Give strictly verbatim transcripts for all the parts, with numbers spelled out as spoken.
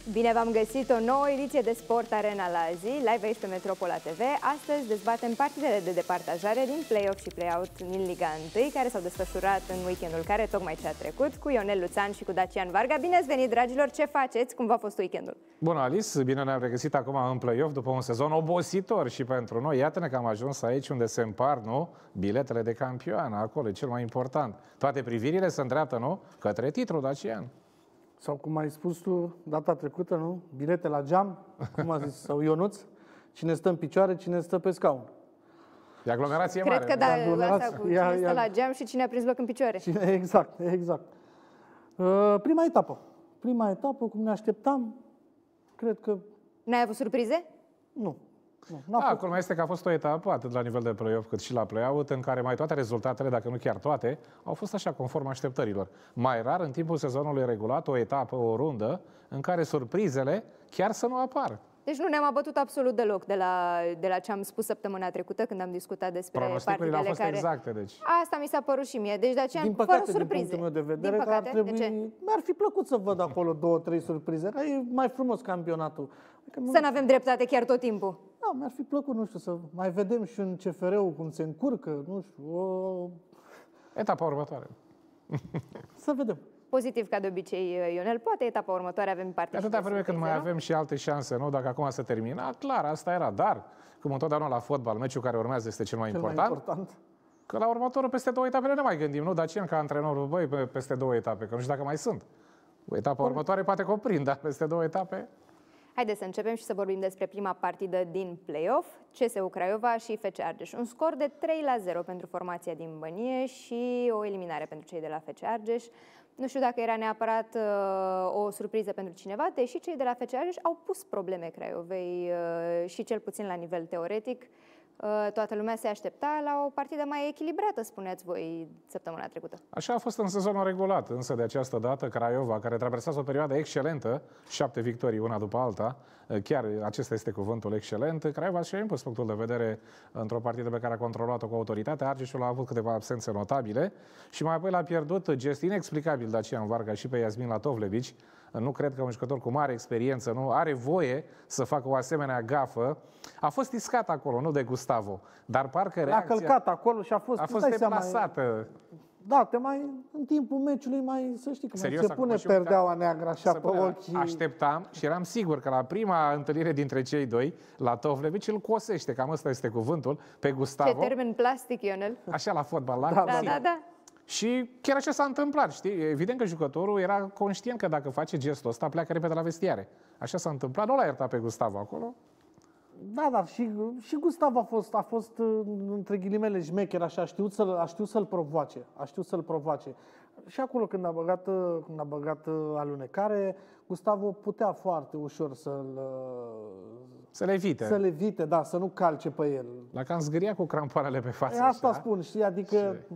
Bine v-am găsit o nouă ediție de Sport Arena la zi, live aici pe Metropola T V. Astăzi dezbatem partidele de departajare din play-off și play-out din Liga unu, care s-au desfășurat în weekendul care tocmai ce a trecut, cu Ionel Luțan și cu Dacian Varga. Bine ați venit, dragilor! Ce faceți? Cum v-a fost weekendul? Bună, Alice! Bine ne-am regăsit acum în play-off după un sezon obositor și pentru noi. Iată-ne că am ajuns aici unde se împart, nu? Biletele de campioană, acolo e cel mai important. Toate privirile se îndreaptă, nu? Către titlul, Dacian. Sau cum ai spus tu data trecută, nu? Bilete la geam, cum a zis, sau Ionuț, cine stă în picioare, cine stă pe scaun. E aglomerație Cred mare. Cred că da, asta cu cine ia, stă ia. la geam și cine a prins loc în picioare. Cine, exact, exact. Uh, prima etapă. Prima etapă, cum ne așteptam, cred că... N-ai avut surprize? Nu. Nu da, acolo mai este că a fost o etapă, atât la nivel de play-off cât și la play-out, în care mai toate rezultatele, dacă nu chiar toate, au fost așa conform așteptărilor. Mai rar, în timpul sezonului regulat, o etapă, o rundă, în care surprizele chiar să nu apară. Deci nu ne-am abătut absolut deloc de la, de la ce am spus săptămâna trecută, când am discutat despre partidele au fost care... exacte, deci. Asta mi s-a părut și mie. Deci de aceea, din păcate, fără surprize. din punctul meu de vedere, din păcate, că ar trebui... de ce? Mi-ar fi plăcut să văd acolo două, trei surprize. E mai frumos campionatul. Adică nu... Să nu avem dreptate chiar tot timpul. Da, mi-ar fi plăcut, nu știu, să mai vedem și în C F R-ul cum se încurcă, nu știu, o... Etapa următoare. Să vedem. Pozitiv, ca de obicei, Ionel, poate etapa următoare avem parte. Atâta vreme când mai avem și alte șanse, nu? Dacă acum se termina, clar, asta era. Dar, cum întotdeauna la fotbal, meciul care urmează este cel mai cel important. Mai important. Că la următorul, peste două etape, ne mai gândim, nu? Dacian, ca antrenorul, băi, peste două etape, că nu știu dacă mai sunt. O etapă următoare poate cuprind, dar peste două etape... Haideți să începem și să vorbim despre prima partidă din play-off, C S U Craiova și F C Argeș. Un scor de trei la zero pentru formația din Bănie și o eliminare pentru cei de la F C Argeș. Nu știu dacă era neapărat uh, o surpriză pentru cineva, deși cei de la F C Argeș au pus probleme Craiovei uh, și cel puțin la nivel teoretic. Uh, toată lumea se aștepta la o partidă mai echilibrată, spuneați voi săptămâna trecută. Așa a fost în sezonul regulat, însă de această dată Craiova, care traversează o perioadă excelentă, șapte victorii una după alta, chiar acesta este cuvântul excelent, Craiova și-a impus punctul de vedere într-o partidă pe care a controlat-o cu autoritate. Argeșul a avut câteva absențe notabile și mai apoi l-a pierdut gest inexplicabil Dacian Varga și pe Iasmin Latovlevici. Nu cred că un jucător cu mare experiență nu are voie să facă o asemenea gafă. A fost iscat acolo, nu de Gustavo, dar parcă reacția... A călcat acolo și a fost... A fost deplasată. Da, te mai, în timpul meciului mai, să știi, că Serios, se pune perdeaua neagră așa pe ochi. Așteptam și eram sigur că la prima întâlnire dintre cei doi, la Tovlevici îl cosește, cam ăsta este cuvântul, pe Gustavo. Ce termen plastic, Ionel. Așa la fotbal, la da, da, da, da. Și chiar așa s-a întâmplat, știi? Evident că jucătorul era conștient că dacă face gestul ăsta, pleacă repede la vestiare. Așa s-a întâmplat, nu l-a iertat pe Gustavo acolo. Da, da, și, și Gustavo a fost, a fost, între ghilimele, șmecher, așa, a știut să-l, a știut să-l provoace, a știut să-l provoace. Și acolo când a băgat, când a băgat alunecare, Gustavo putea foarte ușor să-l... Să le evite. Să le evite, da, să nu calce pe el. La cam zgâria cu crampoanele pe față. E, asta așa. spun, știi, adică... Și...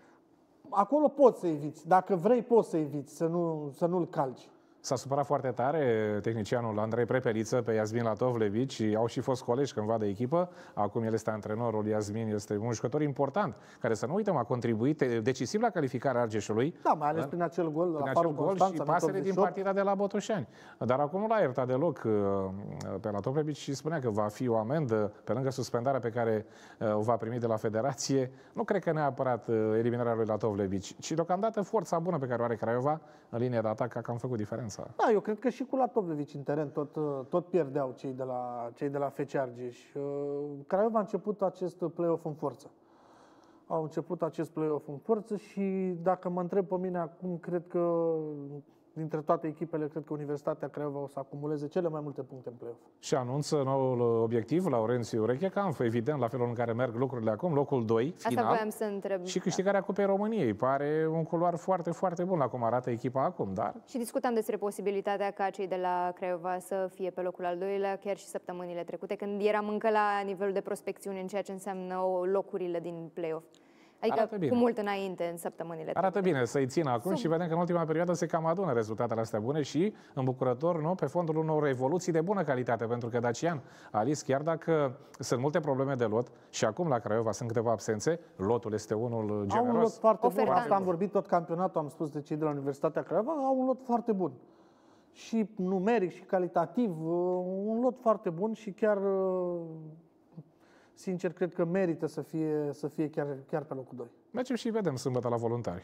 acolo poți să eviți, dacă vrei poți să eviți, să, nu, să nu-l calci. S-a supărat foarte tare tehnicianul Andrei Prepeliță pe Iasmin Latovlevici și au și fost colegi cândva de echipă. Acum el este antrenorul, Iasmin este un jucător important, care, să nu uităm, a contribuit decisiv la calificarea Argeșului. Da, mai ales prin acel gol, prin la acel gol Constanța, și pasele din partida de la Botoșani. Dar acum nu l-a iertat deloc pe Latovlevici și spunea că va fi o amendă pe lângă suspendarea pe care o va primi de la Federație. Nu cred că neapărat eliminarea lui Latovlevici, ci deocamdată forța bună pe care o are Craiova în linia de atac a cam făcut diferența. Da, eu cred că și cu Latovlevici în teren tot, tot pierdeau cei de la, cei de la F C Argeș. Craiova a început acest play-off în forță. Au început acest play-off în forță și dacă mă întreb pe mine acum, cred că dintre toate echipele, cred că Universitatea Craiova o să acumuleze cele mai multe puncte în play-off. Și anunță noul obiectiv, Laurențiu Rechecamp, evident, la felul în care merg lucrurile acum, locul doi, final. Asta voiam să întreb. Și câștigarea Cupei României. Pare un culoar foarte, foarte bun la cum arată echipa acum, dar... Și discutam despre posibilitatea ca cei de la Craiova să fie pe locul al doilea, chiar și săptămânile trecute, când eram încă la nivelul de prospecțiune în ceea ce înseamnă locurile din play-off. Adică cu mult înainte, în săptămânile. Arată bine să-i țină acum și vedem că în ultima perioadă se cam adună rezultatele astea bune și îmbucurător, nu, pe fondul unor evoluții de bună calitate, pentru că Dacian, Alice, chiar dacă sunt multe probleme de lot și acum la Craiova sunt câteva absențe, lotul este unul generos. Au un lot foarte Ofertant. bun, asta am vorbit tot campionatul, am spus de cei de la Universitatea Craiova, au un lot foarte bun. și numeric și calitativ, un lot foarte bun și chiar, sincer, cred că merită să fie, să fie chiar, chiar pe locul doi. Mergem și vedem sâmbătă la Voluntari.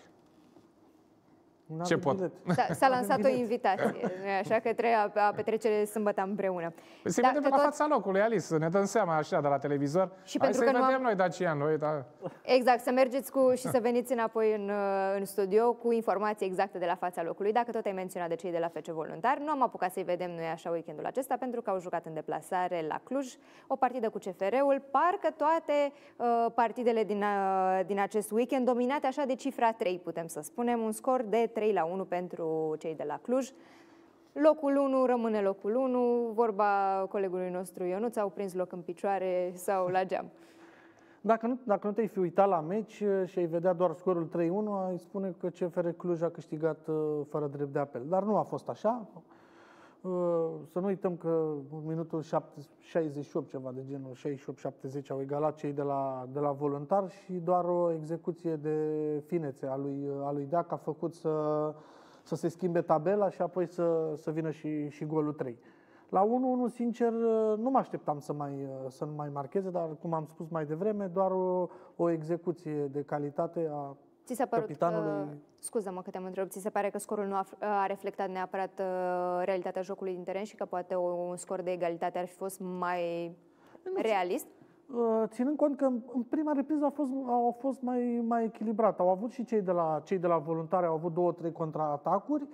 Ce pot? Da, s-a lansat o invitație, nu așa, către a, a petrece sâmbătă împreună. Păi să da, vedem la tot... fața locului, Alice, să ne dăm seama așa de la televizor. Și Hai pentru să că vedem nu am... noi Dacia, noi, da. Exact, să mergeți cu și să veniți înapoi în, în studio cu informații exacte de la fața locului. Dacă tot ai menționat de cei de la F C Voluntari, nu am apucat să-i vedem noi așa weekendul acesta, pentru că au jucat în deplasare la Cluj, o partidă cu C F R-ul, parcă toate uh, partidele din, uh, din acest weekend dominate așa de cifra trei, putem să spunem, un scor de trei la unu pentru cei de la Cluj. Locul unu rămâne locul unu, vorba colegului nostru Ionuț, au prins loc în picioare sau la geam. Dacă nu, dacă nu te-ai fi uitat la meci și ai vedea doar scorul trei unu, ai spune că C F R Cluj a câștigat fără drept de apel. Dar nu a fost așa. Să nu uităm că în minutul șaizeci și opt, ceva de genul, șaizeci și opt șaptezeci, au egalat cei de la, de la Voluntari și doar o execuție de finețe a lui, a lui Deac a făcut să, să se schimbe tabela și apoi să, să vină și, și golul trei. La unu unu, sincer, nu mă așteptam să, mai, să nu mai marcheze, dar, cum am spus mai devreme, doar o, o execuție de calitate a Ți s-a părut capitanului. Că, scuză-mă că te-am întrerupt, ți se pare că scorul nu a, a reflectat neapărat uh, realitatea jocului din teren și că poate o, un scor de egalitate ar fi fost mai realist? Ținând cont că în prima repriză a fost, au fost mai, mai echilibrat. Au avut și cei de la, cei de la Voluntari, au avut două, trei contraatacuri.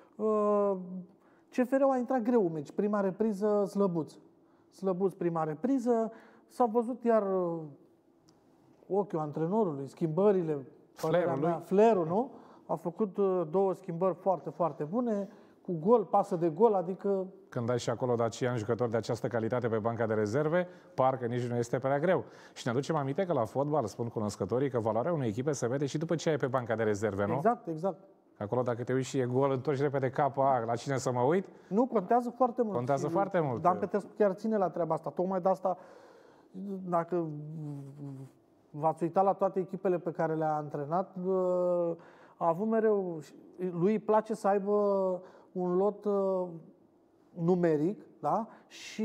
C F R-ul a intrat greu în meci. Prima repriză slăbuț. Slăbuț prima repriză. S-a văzut iar ochiul antrenorului, schimbările, flerul, mea, flerul, nu? A făcut două schimbări foarte, foarte bune, cu gol, pasă de gol, adică... Când ai și acolo Dacian, jucători de această calitate pe banca de rezerve, parcă nici nu este prea greu. Și ne aducem aminte că la fotbal, spun cunoscătorii, că valoarea unei echipe se vede și după ce ai pe banca de rezerve, nu? Exact, exact. Acolo dacă te uiți și e gol, întorci repede capa, la cine să mă uit? Nu, contează foarte mult. Contează și foarte mult. Dan Petrescu chiar ține la treaba asta. Tocmai de asta, dacă v-ați uitat la toate echipele pe care le-a antrenat, a avut mereu, lui îi place să aibă un lot numeric, da? Și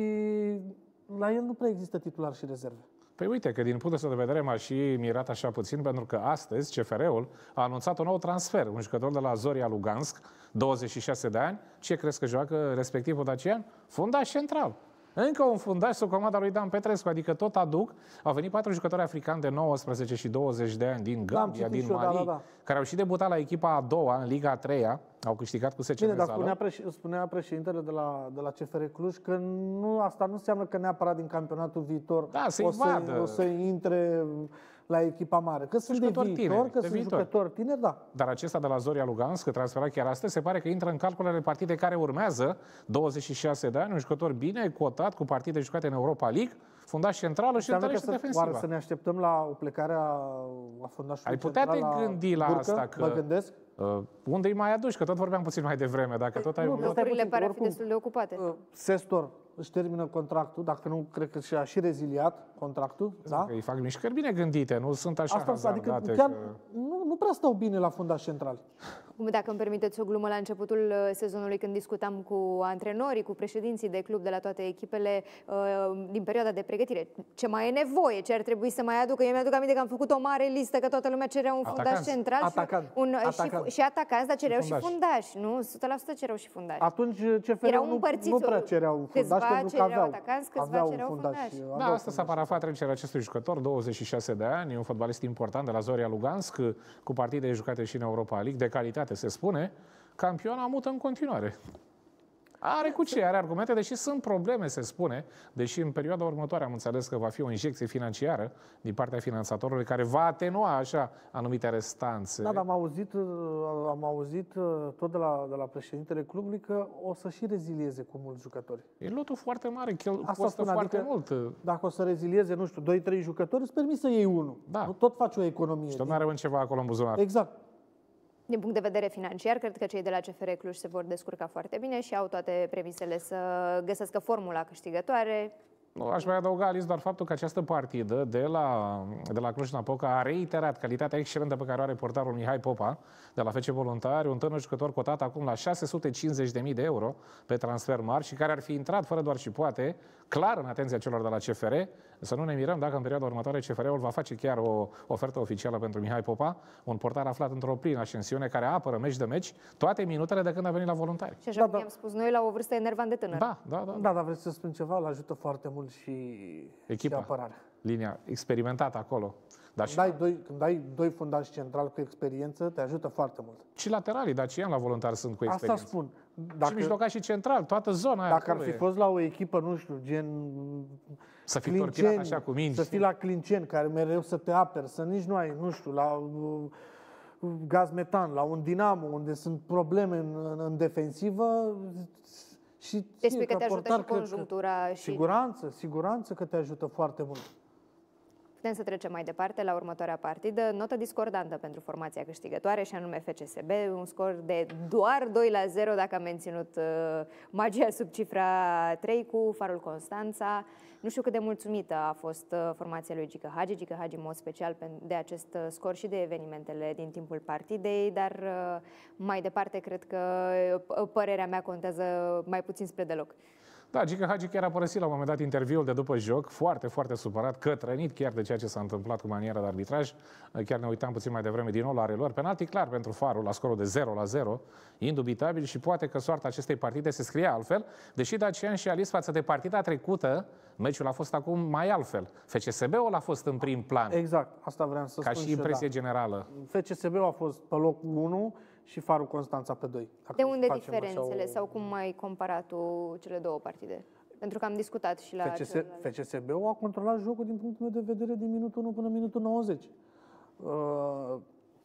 la el nu prea există titular și rezerve. Păi uite că din punctul de vedere m-a și mirat așa puțin, pentru că astăzi C F R-ul a anunțat un nou transfer, un jucător de la Zoria Lugansk, douăzeci și șase de ani. Ce crezi că joacă respectivul Dacian? Fundaș central. Încă un fundaș sub comanda lui Dan Petrescu, adică tot aduc. Au venit patru jucători africani de nouăsprezece și douăzeci de ani din Gambia, din Mali, da, da, da. care au și debutat la echipa a doua, în Liga a treia, au câștigat cu S C Bine, dar spunea, preș- spunea președintele de la, de la C F R Cluj că nu, asta nu înseamnă că neapărat din campionatul viitor da, o, să, o să intre la echipa mare. Că sunt de viitor, tineri, că de sunt viitor. jucători tineri, da. Dar acesta de la Zoria Lugansk, transferat chiar astăzi, se pare că intră în calculele partide care urmează, douăzeci și șase de ani, un jucător bine cotat, cu partide jucate în Europa League, fundaș centrală și întărește defensiva. Oare să ne așteptăm la o plecare a, a fundașului Ai putea te la gândi la Burcă? asta că... Mă gândesc. Uh, unde îi mai aduci? Că tot vorbeam puțin mai devreme. Dacă tot ai... Nu, un... Locurile pare a fi destul de ocupate. Uh, Sestor își termină contractul, dacă nu, cred că și-a și reziliat contractul. Da? Îi fac mișcări bine gândite, nu sunt așa Asta, hazardate. adică chiar că... nu, nu prea stau bine la fundaș central. Dacă îmi permiteți o glumă, la începutul sezonului, când discutam cu antrenorii, cu președinții de club de la toate echipele din perioada de pregătire, ce mai e nevoie, ce ar trebui să mai aducă. Eu mi-aduc aminte că am făcut o mare listă, că toată lumea cerea un fundaș Atacanți. central Atacant. și, un, Atacant. și, și atacanți, dar cereau și Fundaș. fundași, nu? o sută la sută cereau și fundași. Atunci C F R nu, nu prea cereau fundași, pentru că aveau, atacanți, câțiva aveau cereau fundași. fundași. Aveau Da, asta s-a fundași. parafat trecerea acestui jucător, douăzeci și șase de ani, un fotbalist important de la Zoria Lugansk, cu partide jucate și în Europa League, de calitate se spune, campion amută în continuare. Are cu ce, are argumente, deși sunt probleme, se spune, deși în perioada următoare am înțeles că va fi o injecție financiară din partea finanțatorului care va atenua așa anumite restanțe. Da, dar am auzit, am auzit tot de la, de la președintele clubului că o să și rezilieze cu mulți jucători. E lotul foarte mare, chel, Asta costă spun, foarte adică, mult. Dacă o să rezilieze, nu știu, doi trei jucători, îți permis să iei unul. Da. Nu tot faci o economie. Și tot nu are ceva acolo în buzunar. Exact. Din punct de vedere financiar, cred că cei de la C F R Cluj se vor descurca foarte bine și au toate premisele să găsească formula câștigătoare. Nu, aș mai adăuga, Alice, doar faptul că această partidă de la, de la Cluj-Napoca a reiterat calitatea excelentă pe care o are portarul Mihai Popa de la F C Voluntari, un tânăr jucător cotat acum la șase sute cincizeci de mii de euro pe transfer mari și care ar fi intrat fără doar și poate, clar în atenția celor de la C F R. Să nu ne mirăm dacă în perioada următoare C F R-ul va face chiar o ofertă oficială pentru Mihai Popa, un portar aflat într-o plină ascensiune care apără meci de meci toate minutele de când a venit la Voluntari. Și așa Da, cum da. i-am spus noi, la o vârstă enervant de tânăr. Da, da, da. Da, dar vreți să spun ceva, îl ajută foarte mult și, Echipa. și apărarea. Linia experimentată acolo. Dar și, Când ai doi, când ai doi fundași centrali cu experiență, te ajută foarte mult. și lateralii dacieni la Voluntari sunt cu experiență. Asta spun. Și Dacă, mijlocaș și central, toată zona aia dacă ar acolo fi e. fost la o echipă, nu știu, gen Să fii torpilat așa cu mingi. să fii la Clinceni, care mereu să te aperi, să nici nu ai, nu știu, la uh, gaz metan, la un Dinamo, unde sunt probleme în, în, în defensivă. Și Deci ție, că ca te ajută portar, și cred că- conjunctura și... Siguranță, siguranță că te ajută foarte mult. Putem să trecem mai departe la următoarea partidă. Notă discordantă pentru formația câștigătoare și anume F C S B. Un scor de doar doi la zero dacă am menținut uh, magia sub cifra trei cu Farul Constanța. Nu știu cât de mulțumită a fost uh, formația lui Gică Hagi. Gică Hagi în mod special de acest uh, scor și de evenimentele din timpul partidei, dar uh, mai departe cred că uh, părerea mea contează mai puțin spre deloc. Da, Gică Hagi chiar a părăsit la un moment dat interviul de după joc, foarte, foarte supărat, cătrănit chiar de ceea ce s-a întâmplat cu maniera de arbitraj. Chiar ne uitam puțin mai devreme din nou la relor. Penalti clar pentru Farul, la scorul de zero la zero, indubitabil, și poate că soarta acestei partide se scrie altfel, deși Dacian și Alice față de partida trecută, meciul a fost acum mai altfel. F C S B-ul a fost în prim plan, Exact, asta vreau să ca spun și eu, impresie da. generală. F C S B-ul a fost pe locul unu și Farul Constanța pe doi. Dacă De unde facem așa diferențele o- sau cum ai comparat tu cele două partide? Pentru că am discutat și la F C S, celălalt. F C S B-ul a controlat jocul din punctul meu de vedere din minutul unu până minutul nouăzeci. Uh,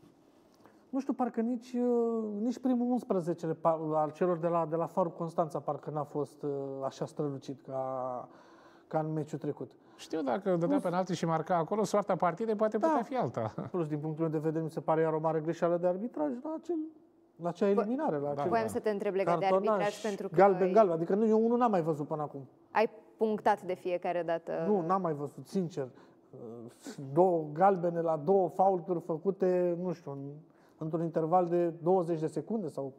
nu știu, parcă nici, uh, nici primul unsprezece al celor de la, de la Farul Constanța parcă n-a fost uh, așa strălucit ca, ca în meciul trecut. Știu, dacă dădea penalti și marca acolo, soarta partidei poate Da. putea fi alta. Plus, din punctul meu de vedere, mi se pare iar o mare greșeală de arbitraj la, acel, la acea eliminare. La acel Voiam să te întreb legat de cartonaj, arbitraj pentru că galben, ai, galben. Adică nu, eu unul n-am mai văzut până acum. ai punctat de fiecare dată. Nu, n-am mai văzut, sincer. Două galbene la două faulturi făcute, nu știu, în, într-un interval de douăzeci de secunde sau...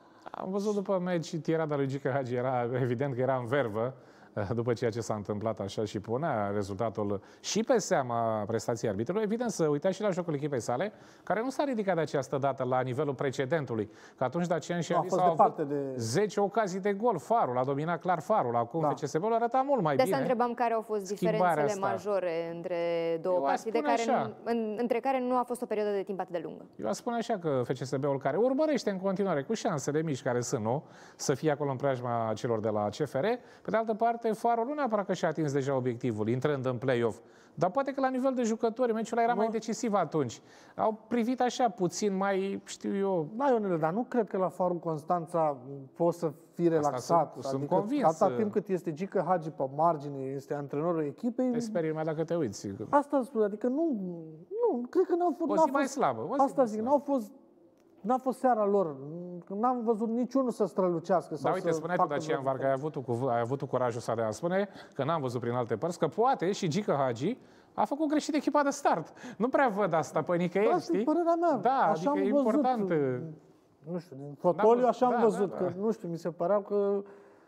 Am văzut după meci tirada lui Gică Hagi, era evident că era în vervă după ceea ce s-a întâmplat așa și punea rezultatul și pe seama prestației arbitrului. Evident, să uitați și la jocul echipei sale, care nu s-a ridicat de această dată la nivelul precedentului. Că atunci Dacian și Nu, a Alice fost au avut departe de- zece ocazii de gol. Farul a dominat clar Farul. Acum Da. F C S B-ul arăta mult mai De asta bine. întrebam care au fost Schimbarea diferențele asta. majore între două Eu aș partide, spune care așa. nu, în, între care nu a fost o perioadă de timp atât de lungă. Eu aș spune așa că F C S B-ul, care urmărește în continuare cu șansele mici care sunt, nu, să fie acolo în preajma celor de la C F R, pe de altă parte, Farul nu neapărat că și-a atins deja obiectivul, intrând în play-off, dar poate că la nivel de jucători, meciul ăla era mai decisiv atunci. Au privit așa puțin mai, știu eu, Da, Ionele, dar nu cred că la Farul Constanța poți să fii relaxat. sunt- sunt adică, convins. atâta timp cât este Gică Hagi pe margine, este antrenorul echipei, te sperii mai dacă te uiți. asta spune, adică nu, nu, cred că n-au fost... O n-a zi mai fost- slabă, o zi Asta mai zic, slabă. n-au fost... N-a fost seara lor. N-am văzut niciunul să strălucească. Da, sau uite, să spuneai tu, facă Dacian vreo Varga, ai avut, tu cuv- ai avut tu curajul ăsta de a spune că n-am văzut prin alte părți, că poate și Gică Hagi a făcut greșit echipa de start. Nu prea văd asta pe nicăieri, Asta e știi? părerea mea. Da, Așa adică am e văzut. important. Nu știu, din fotoliu așa am Da, văzut. da, Că, da. nu știu, mi se părea că...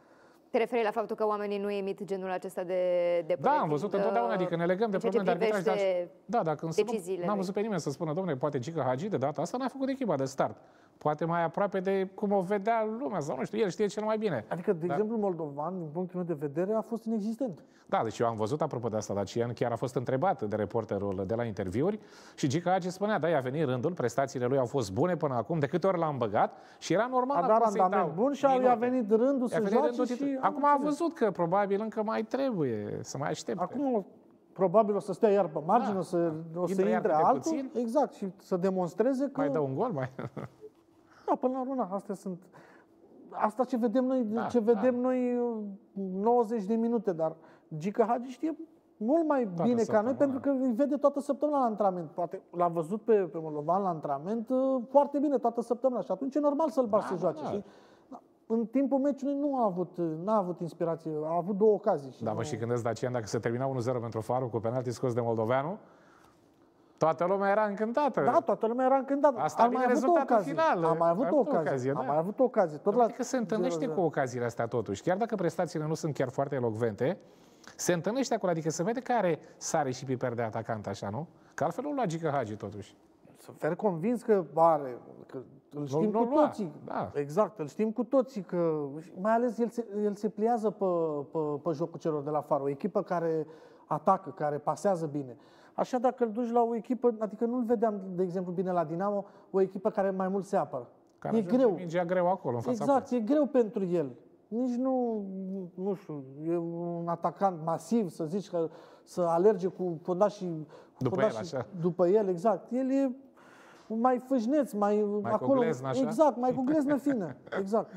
Te referi la faptul că oamenii nu emit genul acesta de, de Da, păreri am văzut când, întotdeauna, adică ne legăm de în ceea ce probleme de arbitraj. Dar, privește da, dacă însă nu, deciziile n-am lui. văzut pe nimeni să spună, domnule, poate Gică Hagi de data asta n-a făcut echipa de start. Poate mai aproape de cum o vedea lumea, sau nu știu, el știe cel mai bine. Adică, de Da. exemplu, Moldovan, din punctul meu de vedere, a fost inexistent. Da, deci eu am văzut, apropo de asta, Dacian chiar a fost întrebat de reporterul de la interviuri și Gică Hagi spunea, da, i-a venit rândul, prestațiile lui au fost bune până acum, de câte ori l-am băgat și era normal A dat acum să-i randament dau bun și a- i-a minute. venit rândul I-a să venit joace rândul și... titul. am Acum a înțeles. văzut că probabil încă mai trebuie să mai aștepte. Acum, probabil o să stea iar pe margine, Da. o să, o să Intră iar intre câte altul. puțin. Exact, și să demonstreze că... Mai dă un gol, mai... Da, până la urmă, astea sunt... Asta ce vedem noi, Da, ce da. vedem noi nouăzeci de minute, dar Gică Hagi știe mult mai Toată bine ca noi, săptămâna. pentru că îi vede toată săptămâna la antrenament. Poate l-a văzut pe, pe Moldovan la antrenament uh, foarte bine toată săptămâna și atunci e normal să-l bagi Da, să da, joace. da. știi? Da. în timpul meciului nu a avut, n-a avut inspirație, a avut două ocazii. Și da, nu... vă și gândesc, Dacian, dacă se termina unu zero pentru Farul cu penalti scos de moldoveanu, toată lumea era încântată. Da, toată lumea era încântată. Asta Am mai avut o ocazie. final. Am mai avut o ocazie. ocazie, da. Am mai avut o ocazie. Tot la adică se întâlnește cu ocaziile astea totuși. Chiar dacă prestațiile nu sunt chiar foarte elocvente, se întâlnește acolo, adică se vede că are sare și piper de atacant așa, nu? Că altfel nu logică Hagi totuși. Să fer convins că are, că îl știm nu, cu nu toții. Da. Exact, îl știm cu toții că mai ales el se, el se pliază pe, pe, pe jocul celor de la Faro, o echipă care atacă, care pasează bine. Așa dacă îl duci la o echipă, adică nu-l vedeam, de exemplu, bine la Dinamo, o echipă care mai mult se apără. Care e greu. Mingea greu acolo, în fața Exact, părții. e greu pentru el. Nici nu, nu știu, e un atacant masiv, să zici că să alerge cu fundașii după el, așa. După el, exact. El e mai fâșneț, mai, mai acolo. Cu gleznă, așa? Exact, mai cu gleznă fină. Exact.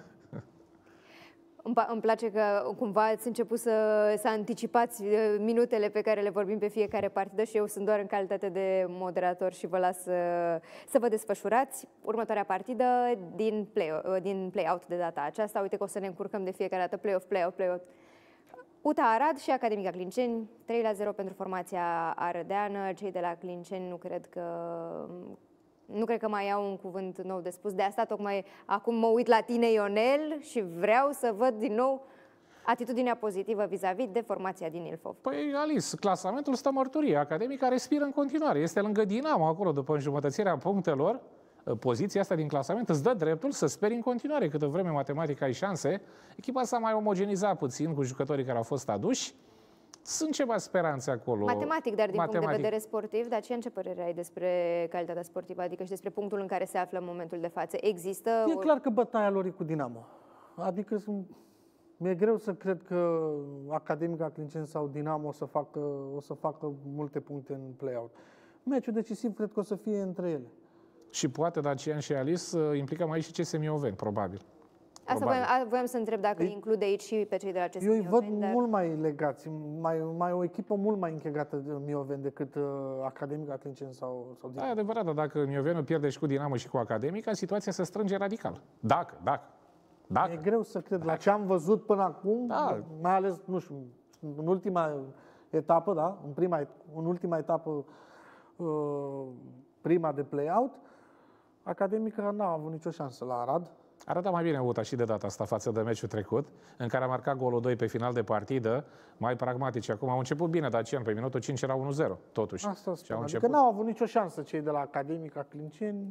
Îmi place că cumva ați început să, să anticipați minutele pe care le vorbim pe fiecare partidă și eu sunt doar în calitate de moderator și vă las să, să vă desfășurați. Următoarea partidă din play, din play-out de data aceasta. Uite că o să ne încurcăm de fiecare dată play-off, play-off, play-off. U T A Arad și Academica Clinceni, trei la zero pentru formația arădeană. Cei de la Clinceni nu cred că... Nu cred că mai au un cuvânt nou de spus. De asta tocmai acum mă uit la tine, Ionel, și vreau să văd din nou atitudinea pozitivă vis-a-vis de formația din Ilfov. Păi, Alice, clasamentul stă mărturie. Academica respiră în continuare. Este lângă Dinamo acolo, după înjumătățirea punctelor. Poziția asta din clasament îți dă dreptul să speri în continuare. Câtă vreme matematica ai șanse. Echipa s-a mai omogenizat puțin cu jucătorii care au fost aduși. Sunt ceva speranțe acolo. Matematic, dar din Matematic. punct de vedere sportiv, dar ce părere ai despre calitatea sportivă, adică și despre punctul în care se află în momentul de față? Există... E clar că bătaia lor e cu Dinamo. Adică sunt... mi-e greu să cred că Academica Clinceni sau Dinamo o să facă, o să facă multe puncte în play-out. Meciul decisiv cred că o să fie între ele. Și poate Dacian și Alice implicăm aici și C S Mioveni, probabil. Asta voiam, voiam să întreb dacă îi include aici și pe cei de la C S Eu îi văd Mioveni, dar... mult mai legați, mai, mai o echipă mult mai închegată de Mioveni decât uh, Academica Clinceni sau, sau Da, e adevărat, dar dacă Mioveni pierde și cu Dinamo și cu Academica, situația se strânge radical. Dacă, dacă, dacă. E greu să cred. La ce am văzut până acum, Da. mai ales, nu știu, în ultima etapă, da, în, prima, în ultima etapă, uh, prima de play-out, Academica n-a avut nicio șansă la Arad. Arăta mai bine U T A și de data asta față de meciul trecut, în care a marcat golul doi pe final de partidă, mai pragmatici. Acum au început bine, Dacian, pe minutul cinci era unu zero, totuși. Asta spun. Au Adică început. n-au avut nicio șansă cei de la Academica Clinceni.